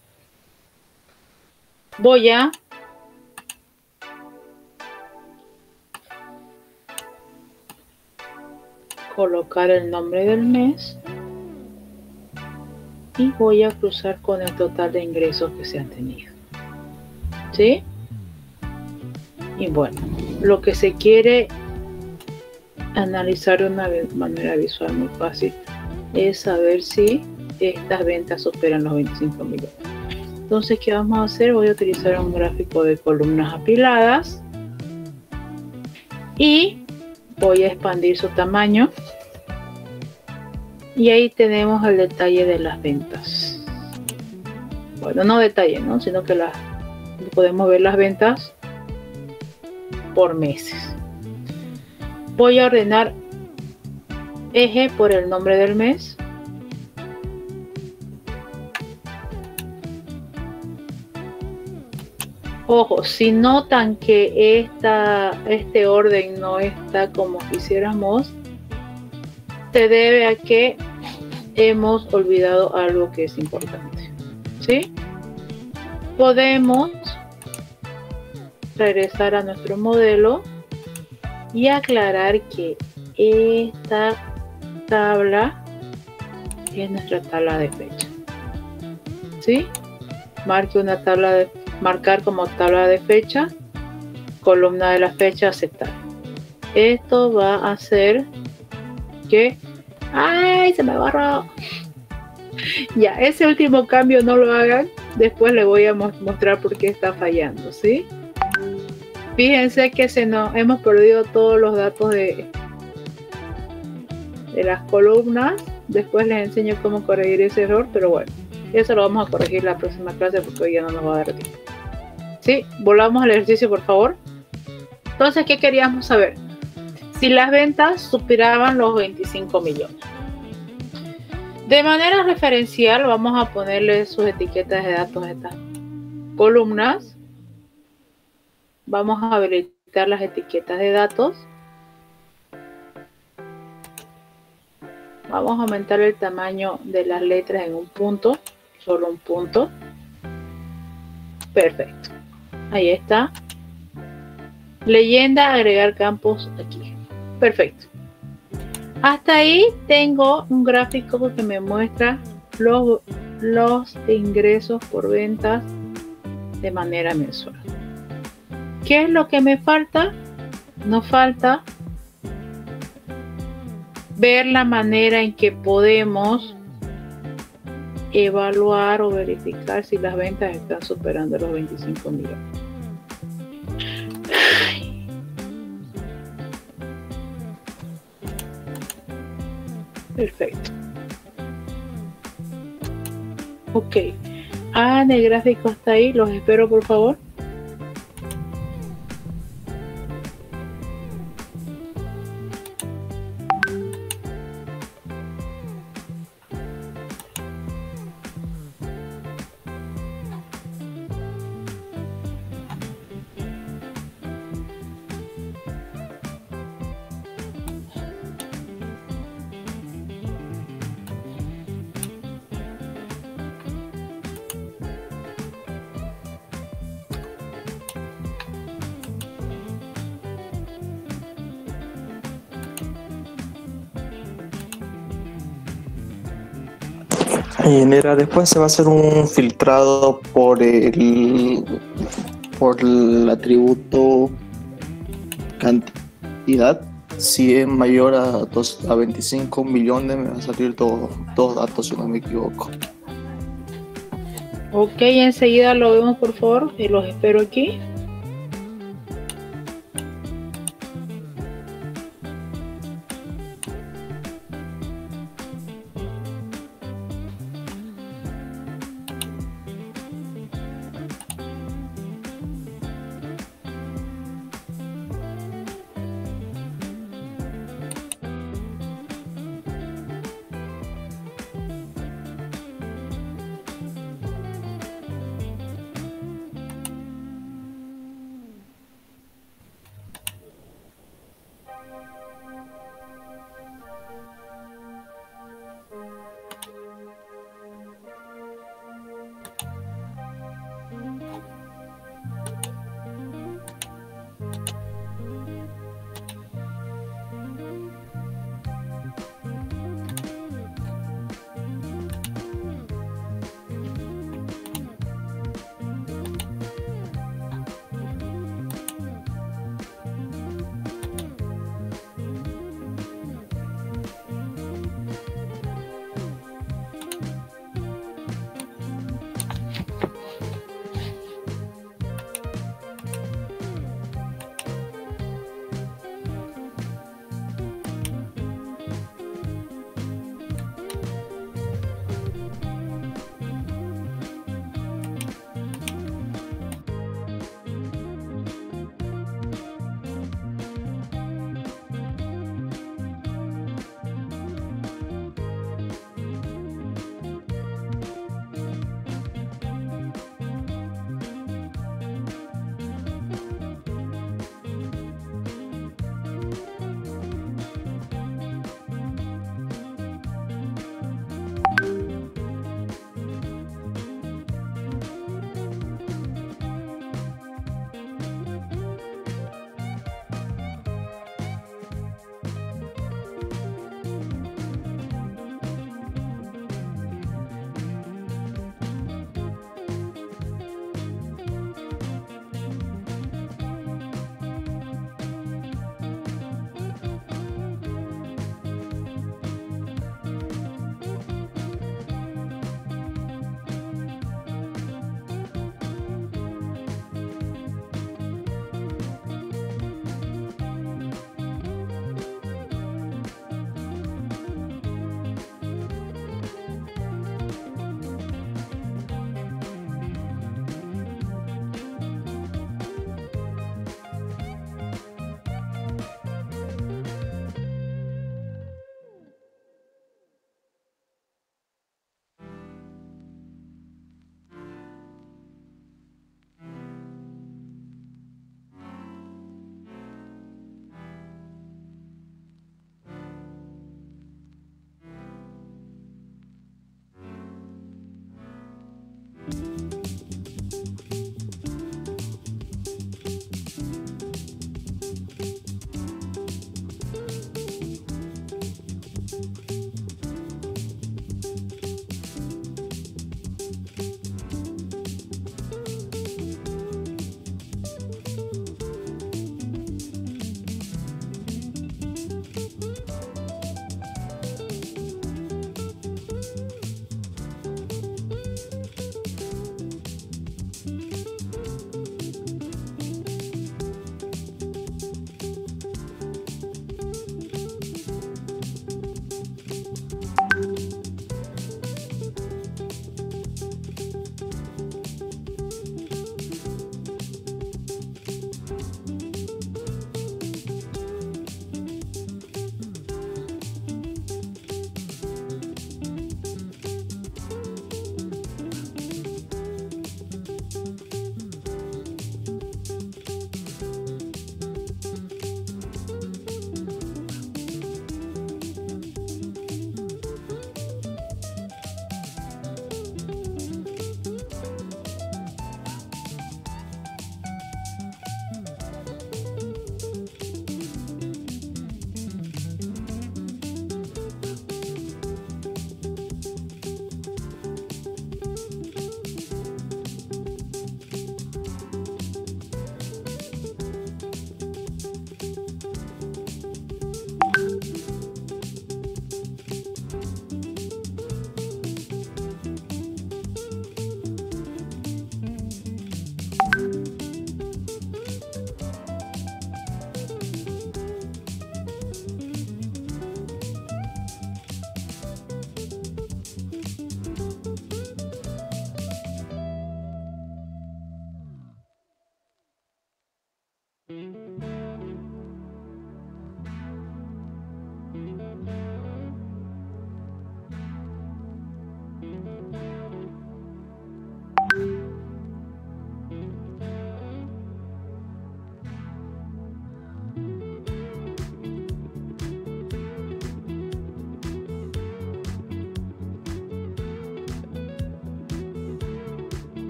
Voy a colocar el nombre del mes y voy a cruzar con el total de ingresos que se han tenido. ¿Sí? Y bueno, lo que se quiere analizar de una manera visual muy fácil es saber si estas ventas superan los 25.000. Entonces, ¿qué vamos a hacer? Voy a utilizar un gráfico de columnas apiladas y voy a expandir su tamaño. Y ahí tenemos el detalle de las ventas. Bueno, no detalle, ¿no? Sino que podemos ver las ventas por meses. Voy a ordenar eje por el nombre del mes. Ojo, si notan que este orden no está como quisiéramos, se debe a que hemos olvidado algo que es importante. ¿Sí? Podemos regresar a nuestro modelo y aclarar que esta tabla es nuestra tabla de fecha. ¿Sí? Marque una tabla de marcar como tabla de fecha, columna de la fecha, aceptar. Esto va a hacer que ¡ay! Se me borró. Ya, ese último cambio no lo hagan. Después les voy a mostrar por qué está fallando, ¿sí? Fíjense que hemos perdido todos los datos de las columnas. Después les enseño cómo corregir ese error, pero bueno, eso lo vamos a corregir la próxima clase porque hoy ya no nos va a dar tiempo. ¿Sí? Volvamos al ejercicio, por favor. Entonces, ¿qué queríamos saber? Si las ventas superaban los 25 millones. De manera referencial, vamos a ponerle sus etiquetas de datos a estas columnas. Vamos a habilitar las etiquetas de datos. Vamos a aumentar el tamaño de las letras en un punto, solo un punto. Perfecto. Ahí está. Leyenda, agregar campos aquí. Perfecto. Hasta ahí tengo un gráfico que me muestra los ingresos por ventas de manera mensual. ¿Qué es lo que me falta? Nos falta ver la manera en que podemos evaluar o verificar si las ventas están superando los 25 millones. Perfecto. Ok. Hagan el gráfico hasta ahí. Los espero, por favor.
Mira, después se va a hacer un filtrado por el atributo cantidad. Si es mayor a 25 millones, me va a salir dos datos, si no me equivoco.
Ok, enseguida lo vemos, por favor, y los espero aquí.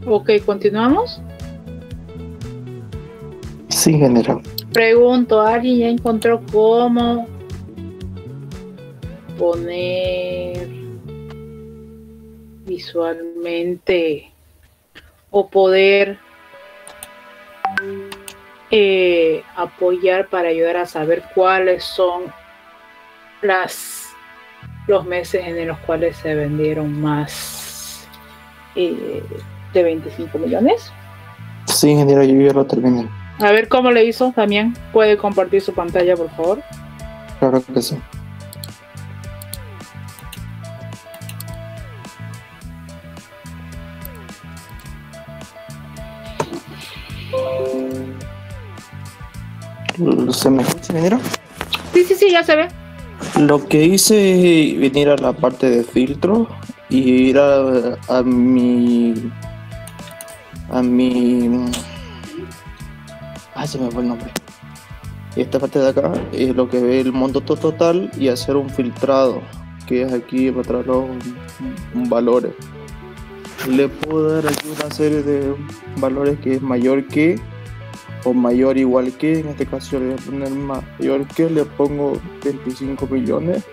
Ok, continuamos.
Sí, ingeniero.
Pregunto, ¿alguien ya encontró cómo poner visualmente o poder apoyar para ayudar a saber cuáles son los meses en los cuales se vendieron más de 25 millones?
Sí, ingeniero, yo ya lo terminé.
A ver cómo le hizo también. ¿Puede compartir su pantalla, por favor?
Claro que sí. ¿Se me escucha, ingeniero?
Sí, ya se ve.
Lo que hice es venir a la parte de filtro y ir a mi... se me fue el nombre. Y esta parte de acá es lo que ve el monto total y hacer un filtrado, que es aquí para traer los valores. Le puedo dar aquí una serie de valores que es mayor que o mayor igual que. En este caso yo le voy a poner mayor que, le pongo 25 millones,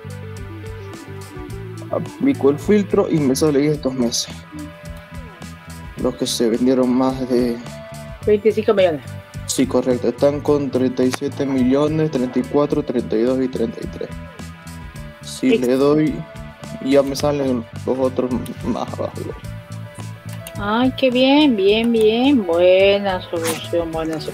aplico el filtro y me sale estos meses, los que se vendieron más de
25 millones.
Sí, correcto, están con 37 millones, 34, 32 y 33. Si le doy, ya me salen los otros más abajo.
Ay, qué bien. Buena solución.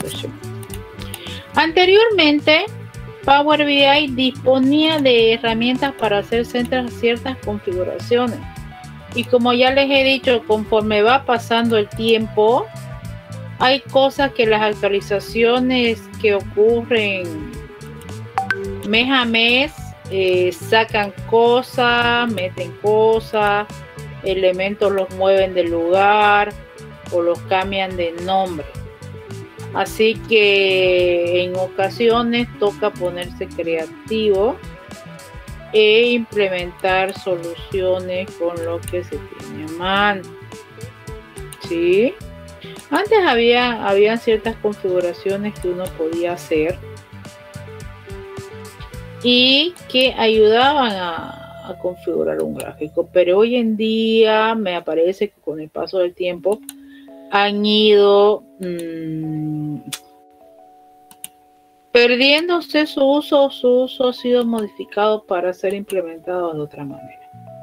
Anteriormente, Power BI disponía de herramientas para hacer ciertas configuraciones. Y como ya les he dicho, conforme va pasando el tiempo, hay cosas que las actualizaciones que ocurren mes a mes sacan cosas, meten cosas, elementos los mueven del lugar o los cambian de nombre. Así que en ocasiones toca ponerse creativo e implementar soluciones con lo que se tiene a mano. ¿Sí? Antes había ciertas configuraciones que uno podía hacer y que ayudaban a configurar un gráfico, pero hoy en día me parece que con el paso del tiempo han ido perdiéndose su uso ha sido modificado para ser implementado de otra manera.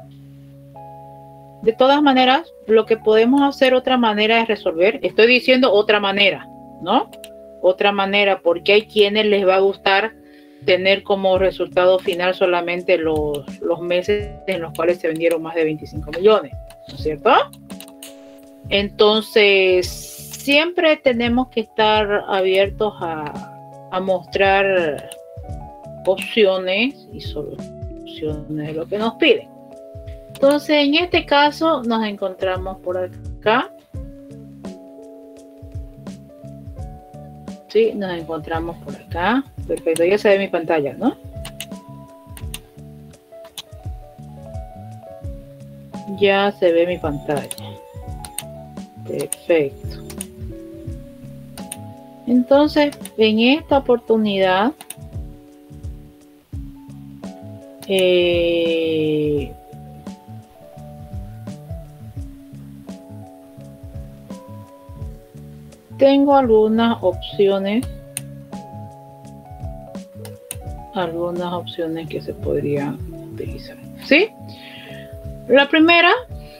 De todas maneras, lo que podemos hacer otra manera es resolver. Estoy diciendo otra manera, ¿no? Otra manera, porque hay quienes les va a gustar tener como resultado final solamente los meses en los cuales se vendieron más de 25 millones, ¿no es cierto? Entonces, siempre tenemos que estar abiertos a mostrar opciones y soluciones de lo que nos piden. Entonces, en este caso, nos encontramos por acá. Sí, nos encontramos por acá. Perfecto, ya se ve mi pantalla, ¿no? Ya se ve mi pantalla. Perfecto. Entonces, en esta oportunidad, tengo algunas opciones que se podrían utilizar, ¿sí? La primera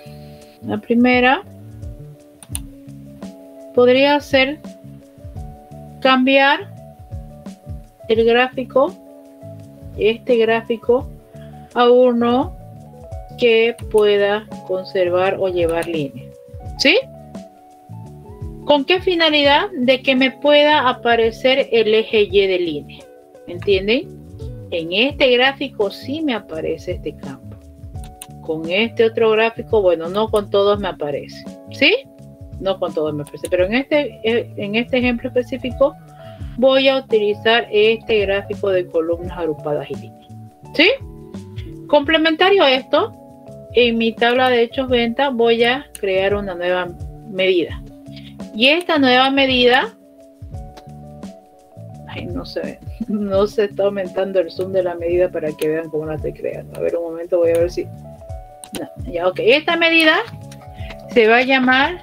podría ser cambiar el gráfico, este gráfico, a uno que pueda conservar o llevar líneas, ¿sí? ¿Con qué finalidad? De que me pueda aparecer el eje Y de línea. ¿Entienden? En este gráfico sí me aparece este campo. Con este otro gráfico, bueno, no con todos me aparece. ¿Sí? No con todos me aparece. Pero en este ejemplo específico voy a utilizar este gráfico de columnas agrupadas y líneas. ¿Sí? Complementario a esto, en mi tabla de hechos venta voy a crear una nueva medida. Y esta nueva medida, ay, no se está aumentando el zoom de la medida para que vean cómo la estoy creando. A ver, un momento, voy a ver si... No, ya, ok. Esta medida se va a llamar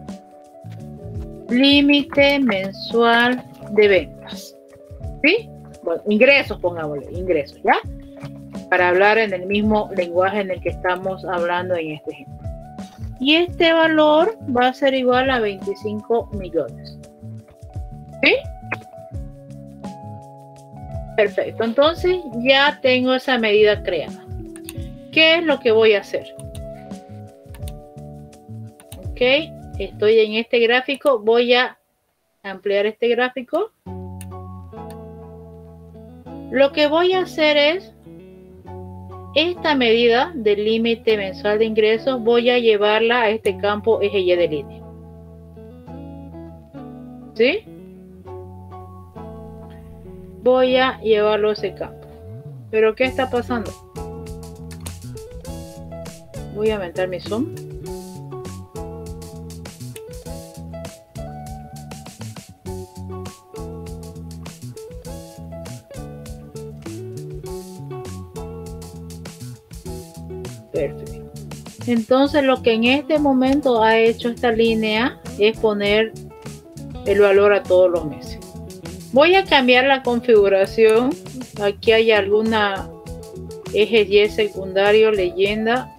límite mensual de ventas. ¿Sí? Bueno, ingresos, pongámosle, ingresos, ¿ya? Para hablar en el mismo lenguaje en el que estamos hablando en este ejemplo. Y este valor va a ser igual a 25 millones. ¿Sí? Perfecto. Entonces ya tengo esa medida creada. ¿Qué es lo que voy a hacer? Ok, estoy en este gráfico. Voy a ampliar este gráfico. Lo que voy a hacer es esta medida del límite mensual de ingresos, voy a llevarla a este campo eje Y de línea. ¿Sí? Voy a llevarlo a ese campo. ¿Pero qué está pasando? Voy a aumentar mi zoom. Perfecto. Entonces lo que en este momento ha hecho esta línea es poner el valor a todos los meses. Voy a cambiar la configuración. Aquí hay alguna eje Y secundario, leyenda.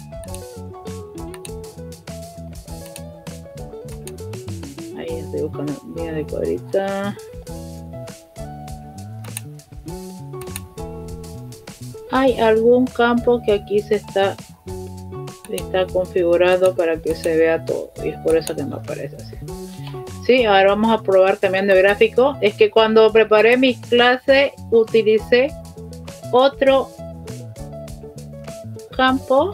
Ahí estoy buscando línea de cuadrita. Hay algún campo que aquí está configurado para que se vea todo y es por eso que me aparece así. Sí, ahora vamos a probar cambiando de gráfico. Es que cuando preparé mi clase utilicé otro campo.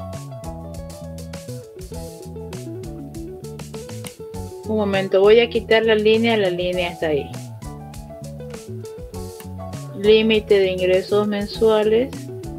Un momento, voy a quitar la línea está ahí. Límite de ingresos mensuales.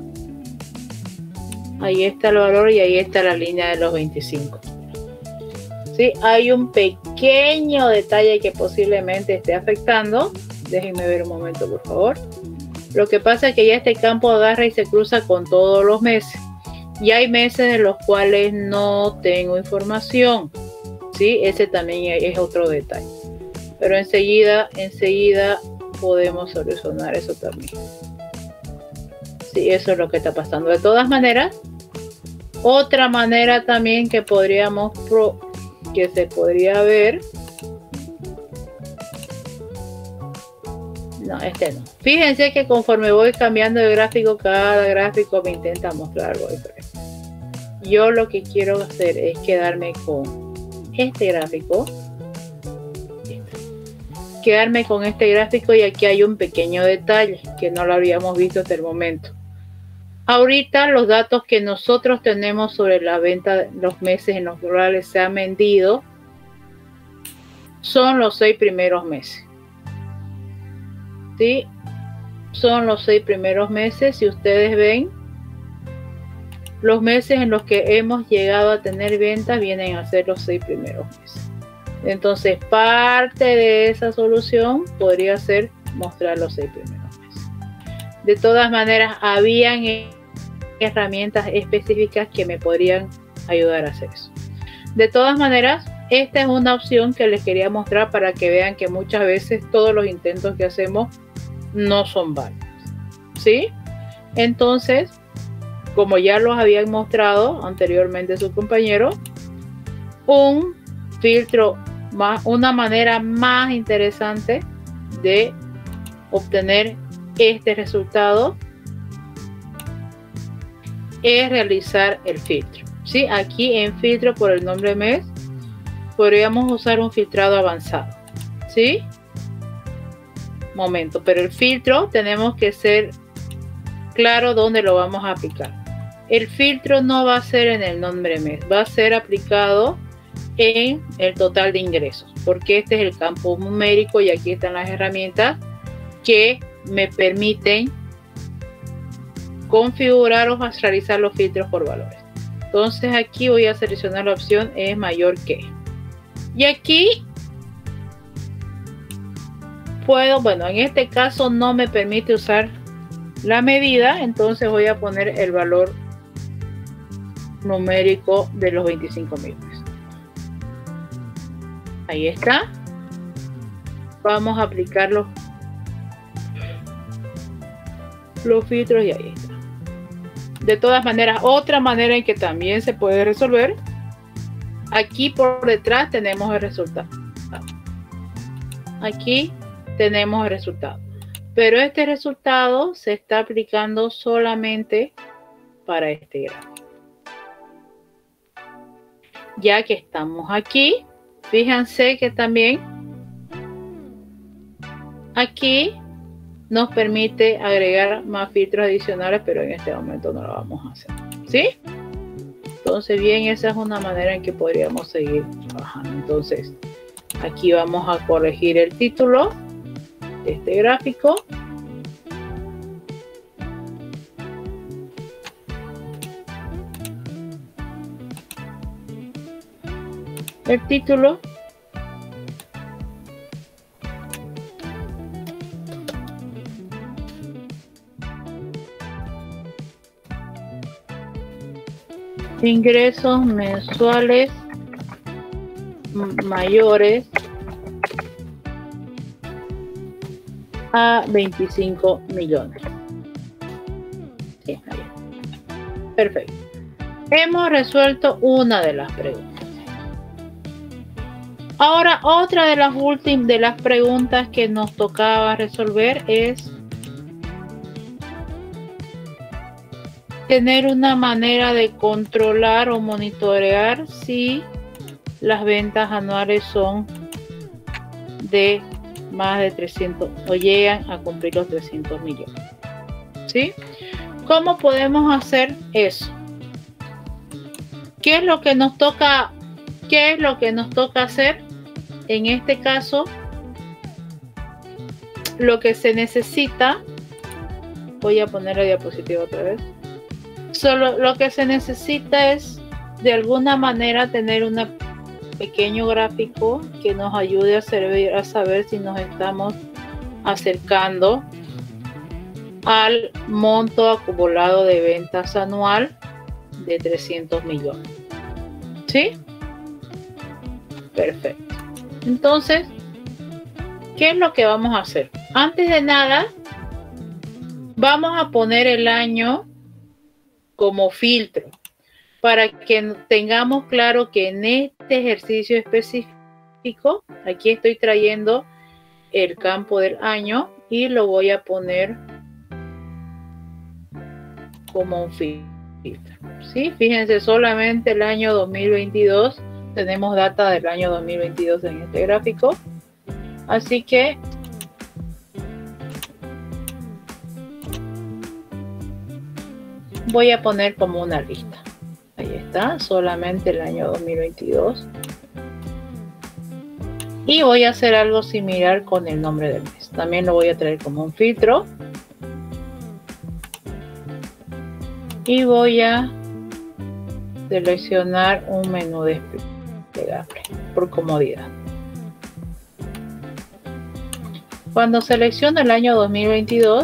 Ahí está el valor y ahí está la línea de los 25. Sí, hay un pequeño detalle que posiblemente esté afectando. Déjenme ver un momento, por favor. Lo que pasa es que ya este campo agarra y se cruza con todos los meses. Y hay meses en los cuales no tengo información. Sí, ese también es otro detalle. Pero enseguida podemos solucionar eso también. Sí, eso es lo que está pasando. De todas maneras, otra manera también que se podría ver. No, este no. Fíjense que conforme voy cambiando de gráfico, cada gráfico me intenta mostrar algo diferente. Yo lo que quiero hacer es quedarme con este gráfico. Quedarme con este gráfico y aquí hay un pequeño detalle que no lo habíamos visto hasta el momento. Ahorita los datos que nosotros tenemos sobre la venta de los meses en los cuales se han vendido son los 6 primeros meses. ¿Sí? Son los 6 primeros meses. Si ustedes ven, los meses en los que hemos llegado a tener ventas vienen a ser los 6 primeros meses. Entonces, parte de esa solución podría ser mostrar los 6 primeros meses. De todas maneras, habían herramientas específicas que me podrían ayudar a hacer eso. De todas maneras, esta es una opción que les quería mostrar para que vean que muchas veces todos los intentos que hacemos no son válidos. ¿Sí? Entonces, como ya los habían mostrado anteriormente sus compañeros, un filtro una manera más interesante de obtener este resultado es realizar el filtro. ¿Sí? Aquí en filtro por el nombre mes podríamos usar un filtrado avanzado. ¿Sí? Momento, pero el filtro tenemos que ser claro dónde lo vamos a aplicar. El filtro no va a ser en el nombre mes, va a ser aplicado en el total de ingresos, porque este es el campo numérico y aquí están las herramientas que me permiten configurar o realizar los filtros por valores. Entonces aquí voy a seleccionar la opción es mayor que. Y aquí puedo, bueno, en este caso no me permite usar la medida, entonces voy a poner el valor numérico de los 25 millones. Ahí está. Vamos a aplicar los filtros y ahí está. De todas maneras, otra manera en que también se puede resolver, aquí por detrás tenemos el resultado. Aquí tenemos el resultado. Pero este resultado se está aplicando solamente para este gráfico. Ya que estamos aquí, fíjense que también aquí nos permite agregar más filtros adicionales, pero en este momento no lo vamos a hacer. ¿Sí? Entonces, bien, esa es una manera en que podríamos seguir trabajando. Entonces, aquí vamos a corregir el título de este gráfico. El título. Ingresos mensuales mayores a 25 millones. Sí, ahí está. Perfecto. Hemos resuelto una de las preguntas. Ahora, otra de las últimas de las preguntas que nos tocaba resolver es tener una manera de controlar o monitorear si las ventas anuales son de más de 300 o llegan a cumplir los 300 millones. ¿Sí? ¿Cómo podemos hacer eso? ¿Qué es lo que nos toca? ¿Qué es lo que nos toca hacer? En este caso, lo que se necesita, voy a poner la diapositiva otra vez. Solo lo que se necesita es de alguna manera tener un pequeño gráfico que nos ayude a saber si nos estamos acercando al monto acumulado de ventas anual de 300 millones. ¿Sí? Perfecto. Entonces, ¿qué es lo que vamos a hacer? Antes de nada, vamos a poner el año como filtro para que tengamos claro que en este ejercicio específico, aquí estoy trayendo el campo del año y lo voy a poner como un filtro. ¿Sí? Fíjense, solamente el año 2022. Tenemos data del año 2022 en este gráfico. Así que voy a poner como una lista. Ahí está, solamente el año 2022. Y voy a hacer algo similar con el nombre del mes. También lo voy a traer como un filtro. Y voy a seleccionar un menú desplegable por comodidad. Cuando selecciono el año 2022,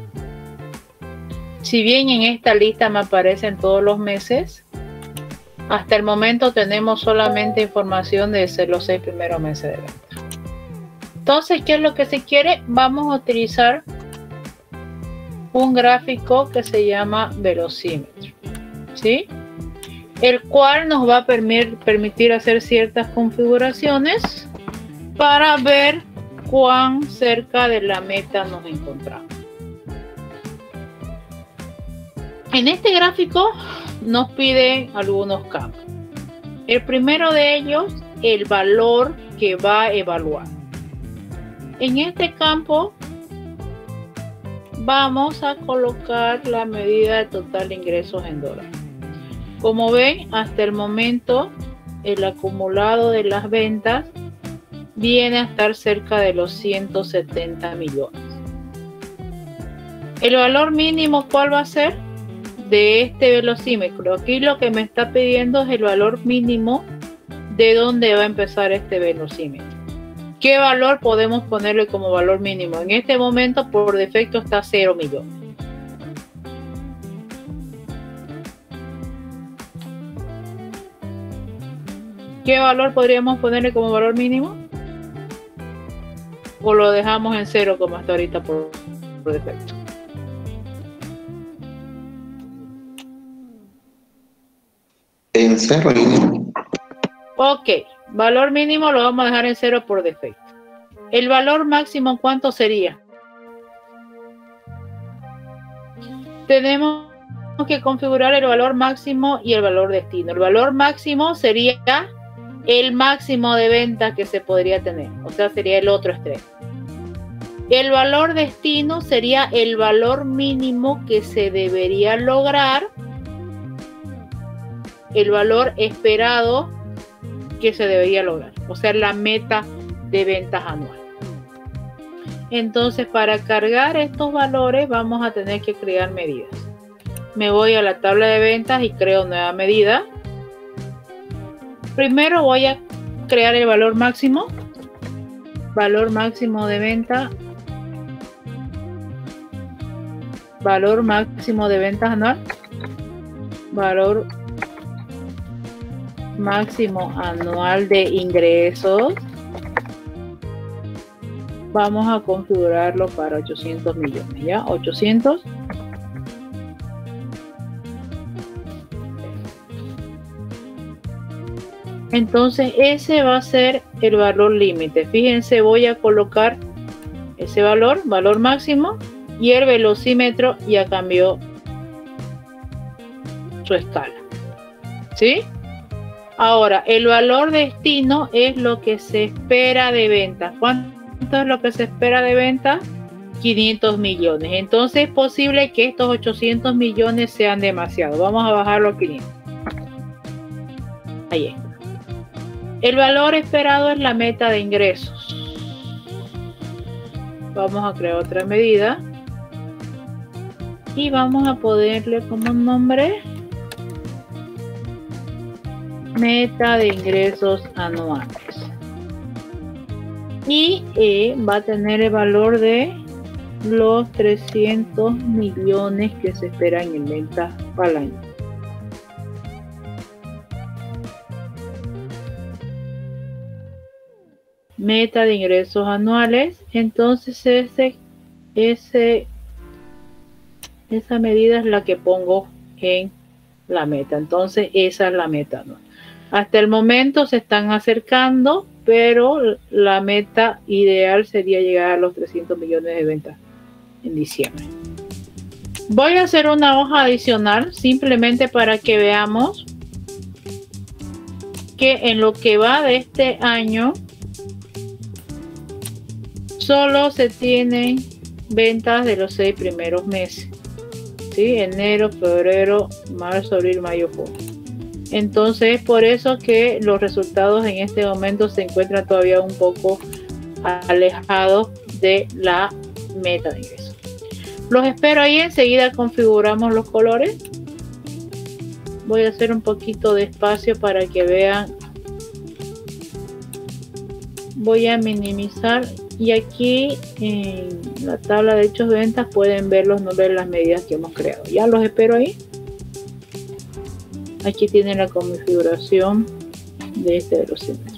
si bien en esta lista me aparecen todos los meses, hasta el momento tenemos solamente información de los 6 primeros meses de venta. Entonces, ¿qué es lo que se quiere? Vamos a utilizar un gráfico que se llama velocímetro, ¿sí? El cual nos va a permitir hacer ciertas configuraciones para ver cuán cerca de la meta nos encontramos. En este gráfico nos pide algunos campos. El primero de ellos, el valor que va a evaluar. En este campo vamos a colocar la medida de total de ingresos en dólares. Como ven, hasta el momento el acumulado de las ventas viene a estar cerca de los 170 millones. El valor mínimo, ¿cuál va a ser? De este velocímetro. Aquí lo que me está pidiendo es el valor mínimo ¿de dónde va a empezar este velocímetro? ¿Qué valor podemos ponerle como valor mínimo? En este momento, por defecto, está 0 millones. ¿Qué valor podríamos ponerle como valor mínimo? ¿O lo dejamos en 0 como hasta ahorita por defecto?
En 0.
Ok, valor mínimo lo vamos a dejar en 0 por defecto. ¿El valor máximo cuánto sería? Tenemos que configurar el valor máximo y el valor destino. El valor máximo sería el máximo de ventas que se podría tener, o sea, sería el otro extremo. El valor destino sería el valor mínimo que se debería lograr, el valor esperado que se debería lograr, o sea, la meta de ventas anual. Entonces, para cargar estos valores vamos a tener que crear medidas. Me voy a la tabla de ventas y creo nueva medida. Primero voy a crear el valor máximo de venta, valor máximo de ventas anual, valor máximo anual de ingresos. Vamos a configurarlo para 800 millones, ¿ya? 800. Entonces ese va a ser el valor límite. Fíjense, voy a colocar ese valor máximo, y el velocímetro ya cambió su escala. ¿Sí? Ahora, el valor destino es lo que se espera de venta. ¿Cuánto es lo que se espera de venta? 500 millones. Entonces es posible que estos 800 millones sean demasiado. Vamos a bajarlo a 500. Ahí está. El valor esperado es la meta de ingresos. Vamos a crear otra medida y vamos a ponerle como nombre meta de ingresos anuales, y va a tener el valor de los 300 millones que se esperan en ventas para el año. Meta de ingresos anuales. Entonces esa medida es la que pongo en la meta. Entonces esa es la meta, ¿no? Hasta el momento se están acercando, pero la meta ideal sería llegar a los 300 millones de ventas en diciembre. Voy a hacer una hoja adicional simplemente para que veamos que en lo que va de este año solo se tienen ventas de los 6 primeros meses, ¿sí? Enero, febrero, marzo, abril, mayo, junio. Entonces, por eso que los resultados en este momento se encuentran todavía un poco alejados de la meta de ingreso. Los espero ahí, enseguida configuramos los colores. Voy a hacer un poquito de espacio para que vean. Voy a minimizar, y aquí en la tabla de hechos de ventas pueden ver los nombres de las medidas que hemos creado. Ya los espero ahí. Aquí tienen la configuración de este velocímetro.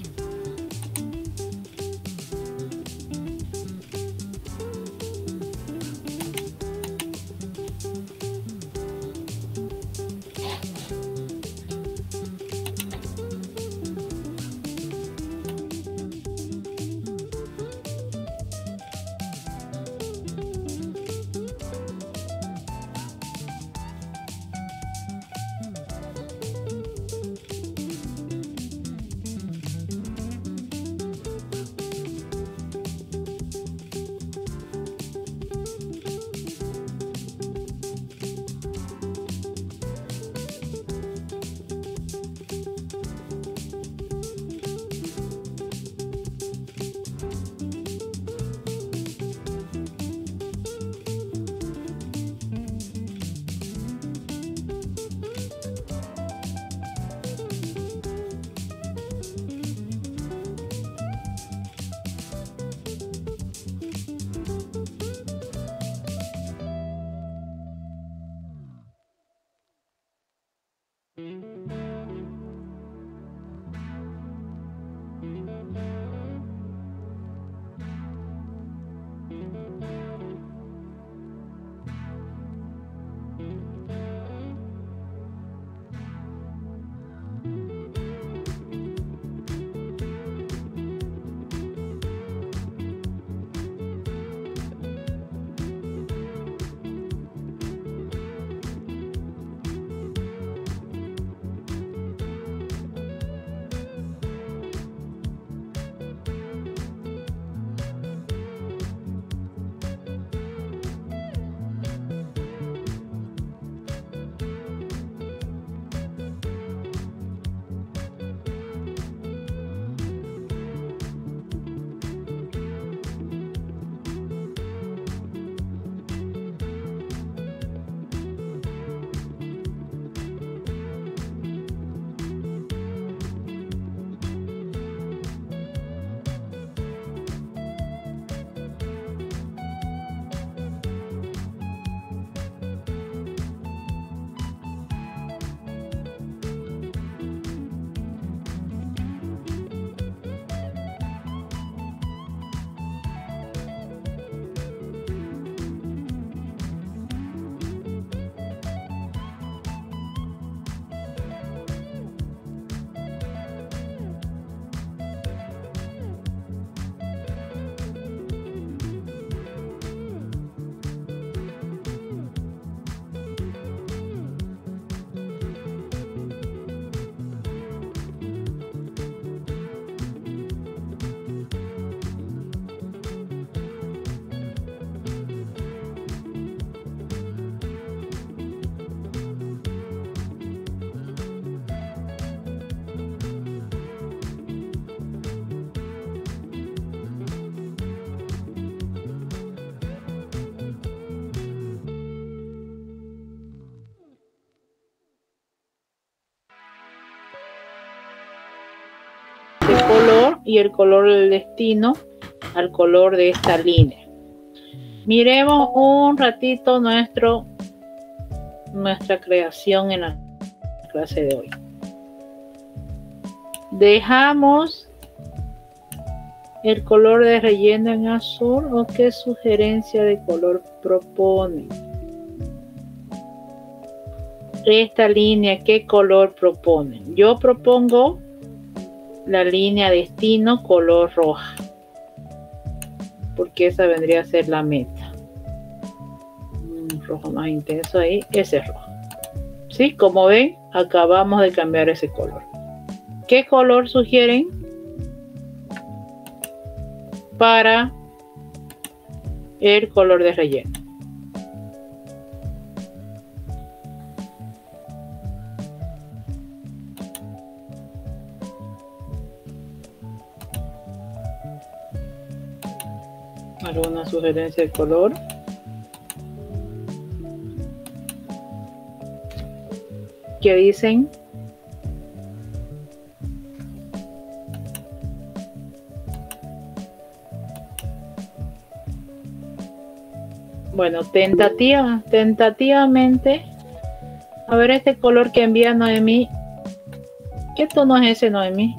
y el color del destino al color de esta línea. Miremos un ratito nuestra creación en la clase de hoy. Dejamos el color de relleno en azul, o qué sugerencia de color propone. Esta línea, ¿qué color propone? Yo propongo la línea destino color roja, porque esa vendría a ser la meta. Un rojo más intenso ahí, ese es rojo. ¿Sí? Como ven, acabamos de cambiar ese color. ¿Qué color sugieren para el color de relleno? ¿Alguna sugerencia de color? ¿Qué dicen? Bueno, tentativamente, a ver este color que envía Noemí. ¿Qué tono es ese, Noemí?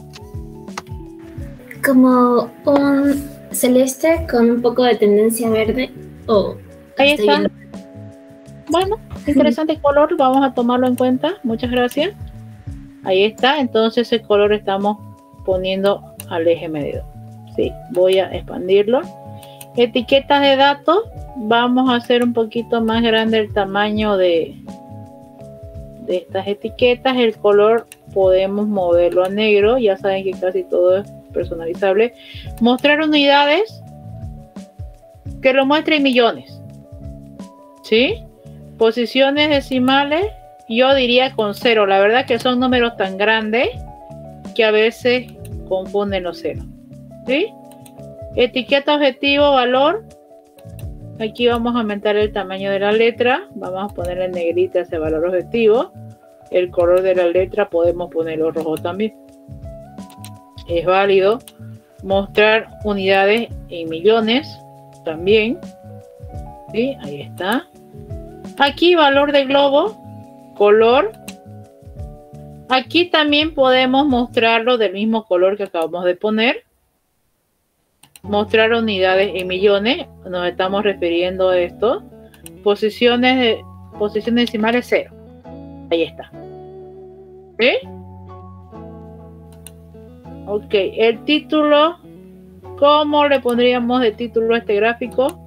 Como un celeste con un poco de tendencia verde.
Ahí está. Bueno, interesante color, vamos a tomarlo en cuenta. Muchas gracias. Ahí está, entonces el color estamos poniendo al eje medidor. Sí, voy a expandirlo. Etiquetas de datos, vamos a hacer un poquito más grande el tamaño de estas etiquetas. El color podemos moverlo a negro, ya saben que casi todo es personalizable. Mostrar unidades, que lo muestre en millones, ¿sí? Posiciones decimales, yo diría con 0. La verdad que son números tan grandes que a veces confunden los ceros, ¿sí? Etiqueta objetivo, valor. Aquí vamos a aumentar el tamaño de la letra. Vamos a ponerle en negrita ese valor objetivo. El color de la letra podemos ponerlo rojo también. Es válido. Mostrar unidades en millones también. ¿Sí? Ahí está. Aquí valor de globo, color. Aquí también podemos mostrarlo del mismo color que acabamos de poner. Mostrar unidades en millones, nos estamos refiriendo a esto. Posiciones decimales 0. Ahí está. ¿Sí? Ok, el título, ¿cómo le pondríamos de título a este gráfico?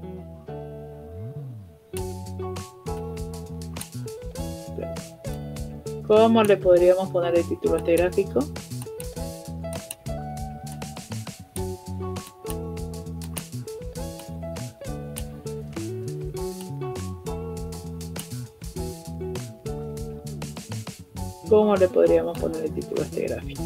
¿Cómo le podríamos poner de título a este gráfico? ¿Cómo le podríamos poner el título a este gráfico?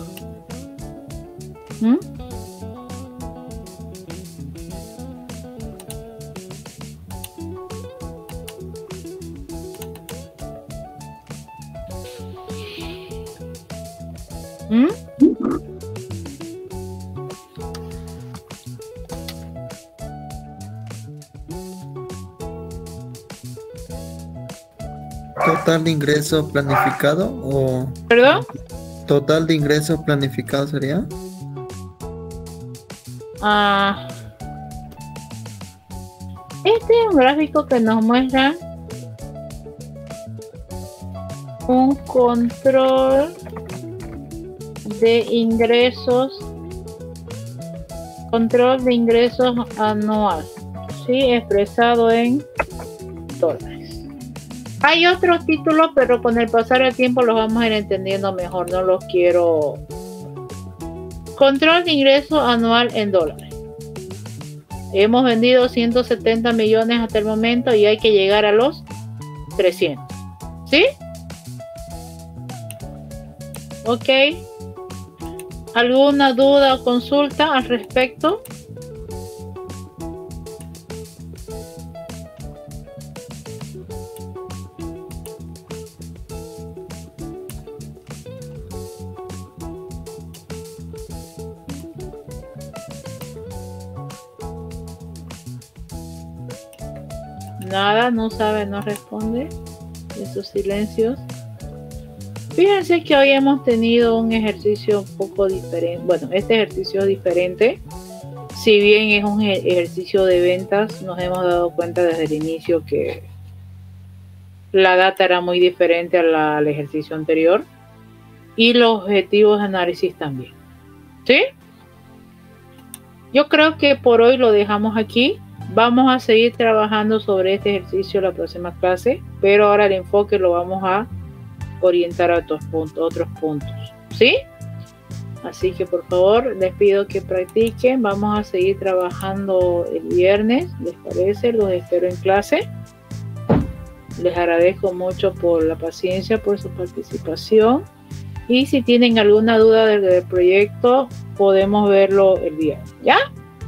¿Total de ingreso planificado o...?
¿Perdón?
¿Total de ingreso planificado sería?
Este es un gráfico que nos muestra un control de ingresos, anual, ¿sí? Expresado en dólares. Hay otros títulos, pero con el pasar del tiempo los vamos a ir entendiendo mejor. No los quiero. Control de ingreso anual en dólares. Hemos vendido 170 millones hasta el momento y hay que llegar a los 300. ¿Sí? Ok. ¿Alguna duda o consulta al respecto? Nada, no sabe, no responde. Esos silencios. Fíjense que hoy hemos tenido un ejercicio un poco diferente. Bueno, este ejercicio es diferente. Si bien es un ejercicio de ventas, nos hemos dado cuenta desde el inicio que la data era muy diferente al ejercicio anterior. Y los objetivos de análisis también. ¿Sí? Yo creo que por hoy lo dejamos aquí. Vamos a seguir trabajando sobre este ejercicio la próxima clase, pero ahora el enfoque lo vamos a orientar a otros puntos. ¿Sí? Así que por favor les pido que practiquen. Vamos a seguir trabajando el viernes, ¿les parece? Los espero en clase. Les agradezco mucho por la paciencia, por su participación. Y si tienen alguna duda del proyecto, podemos verlo el viernes. ¿Ya?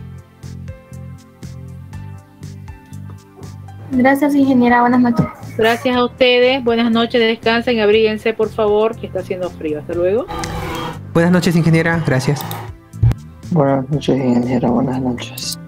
Gracias, ingeniera. Buenas noches.
Gracias a ustedes. Buenas noches. Descansen. Abríguense, por favor, que está haciendo frío. Hasta luego.
Buenas noches, ingeniera. Gracias.
Buenas noches, ingeniera. Buenas noches.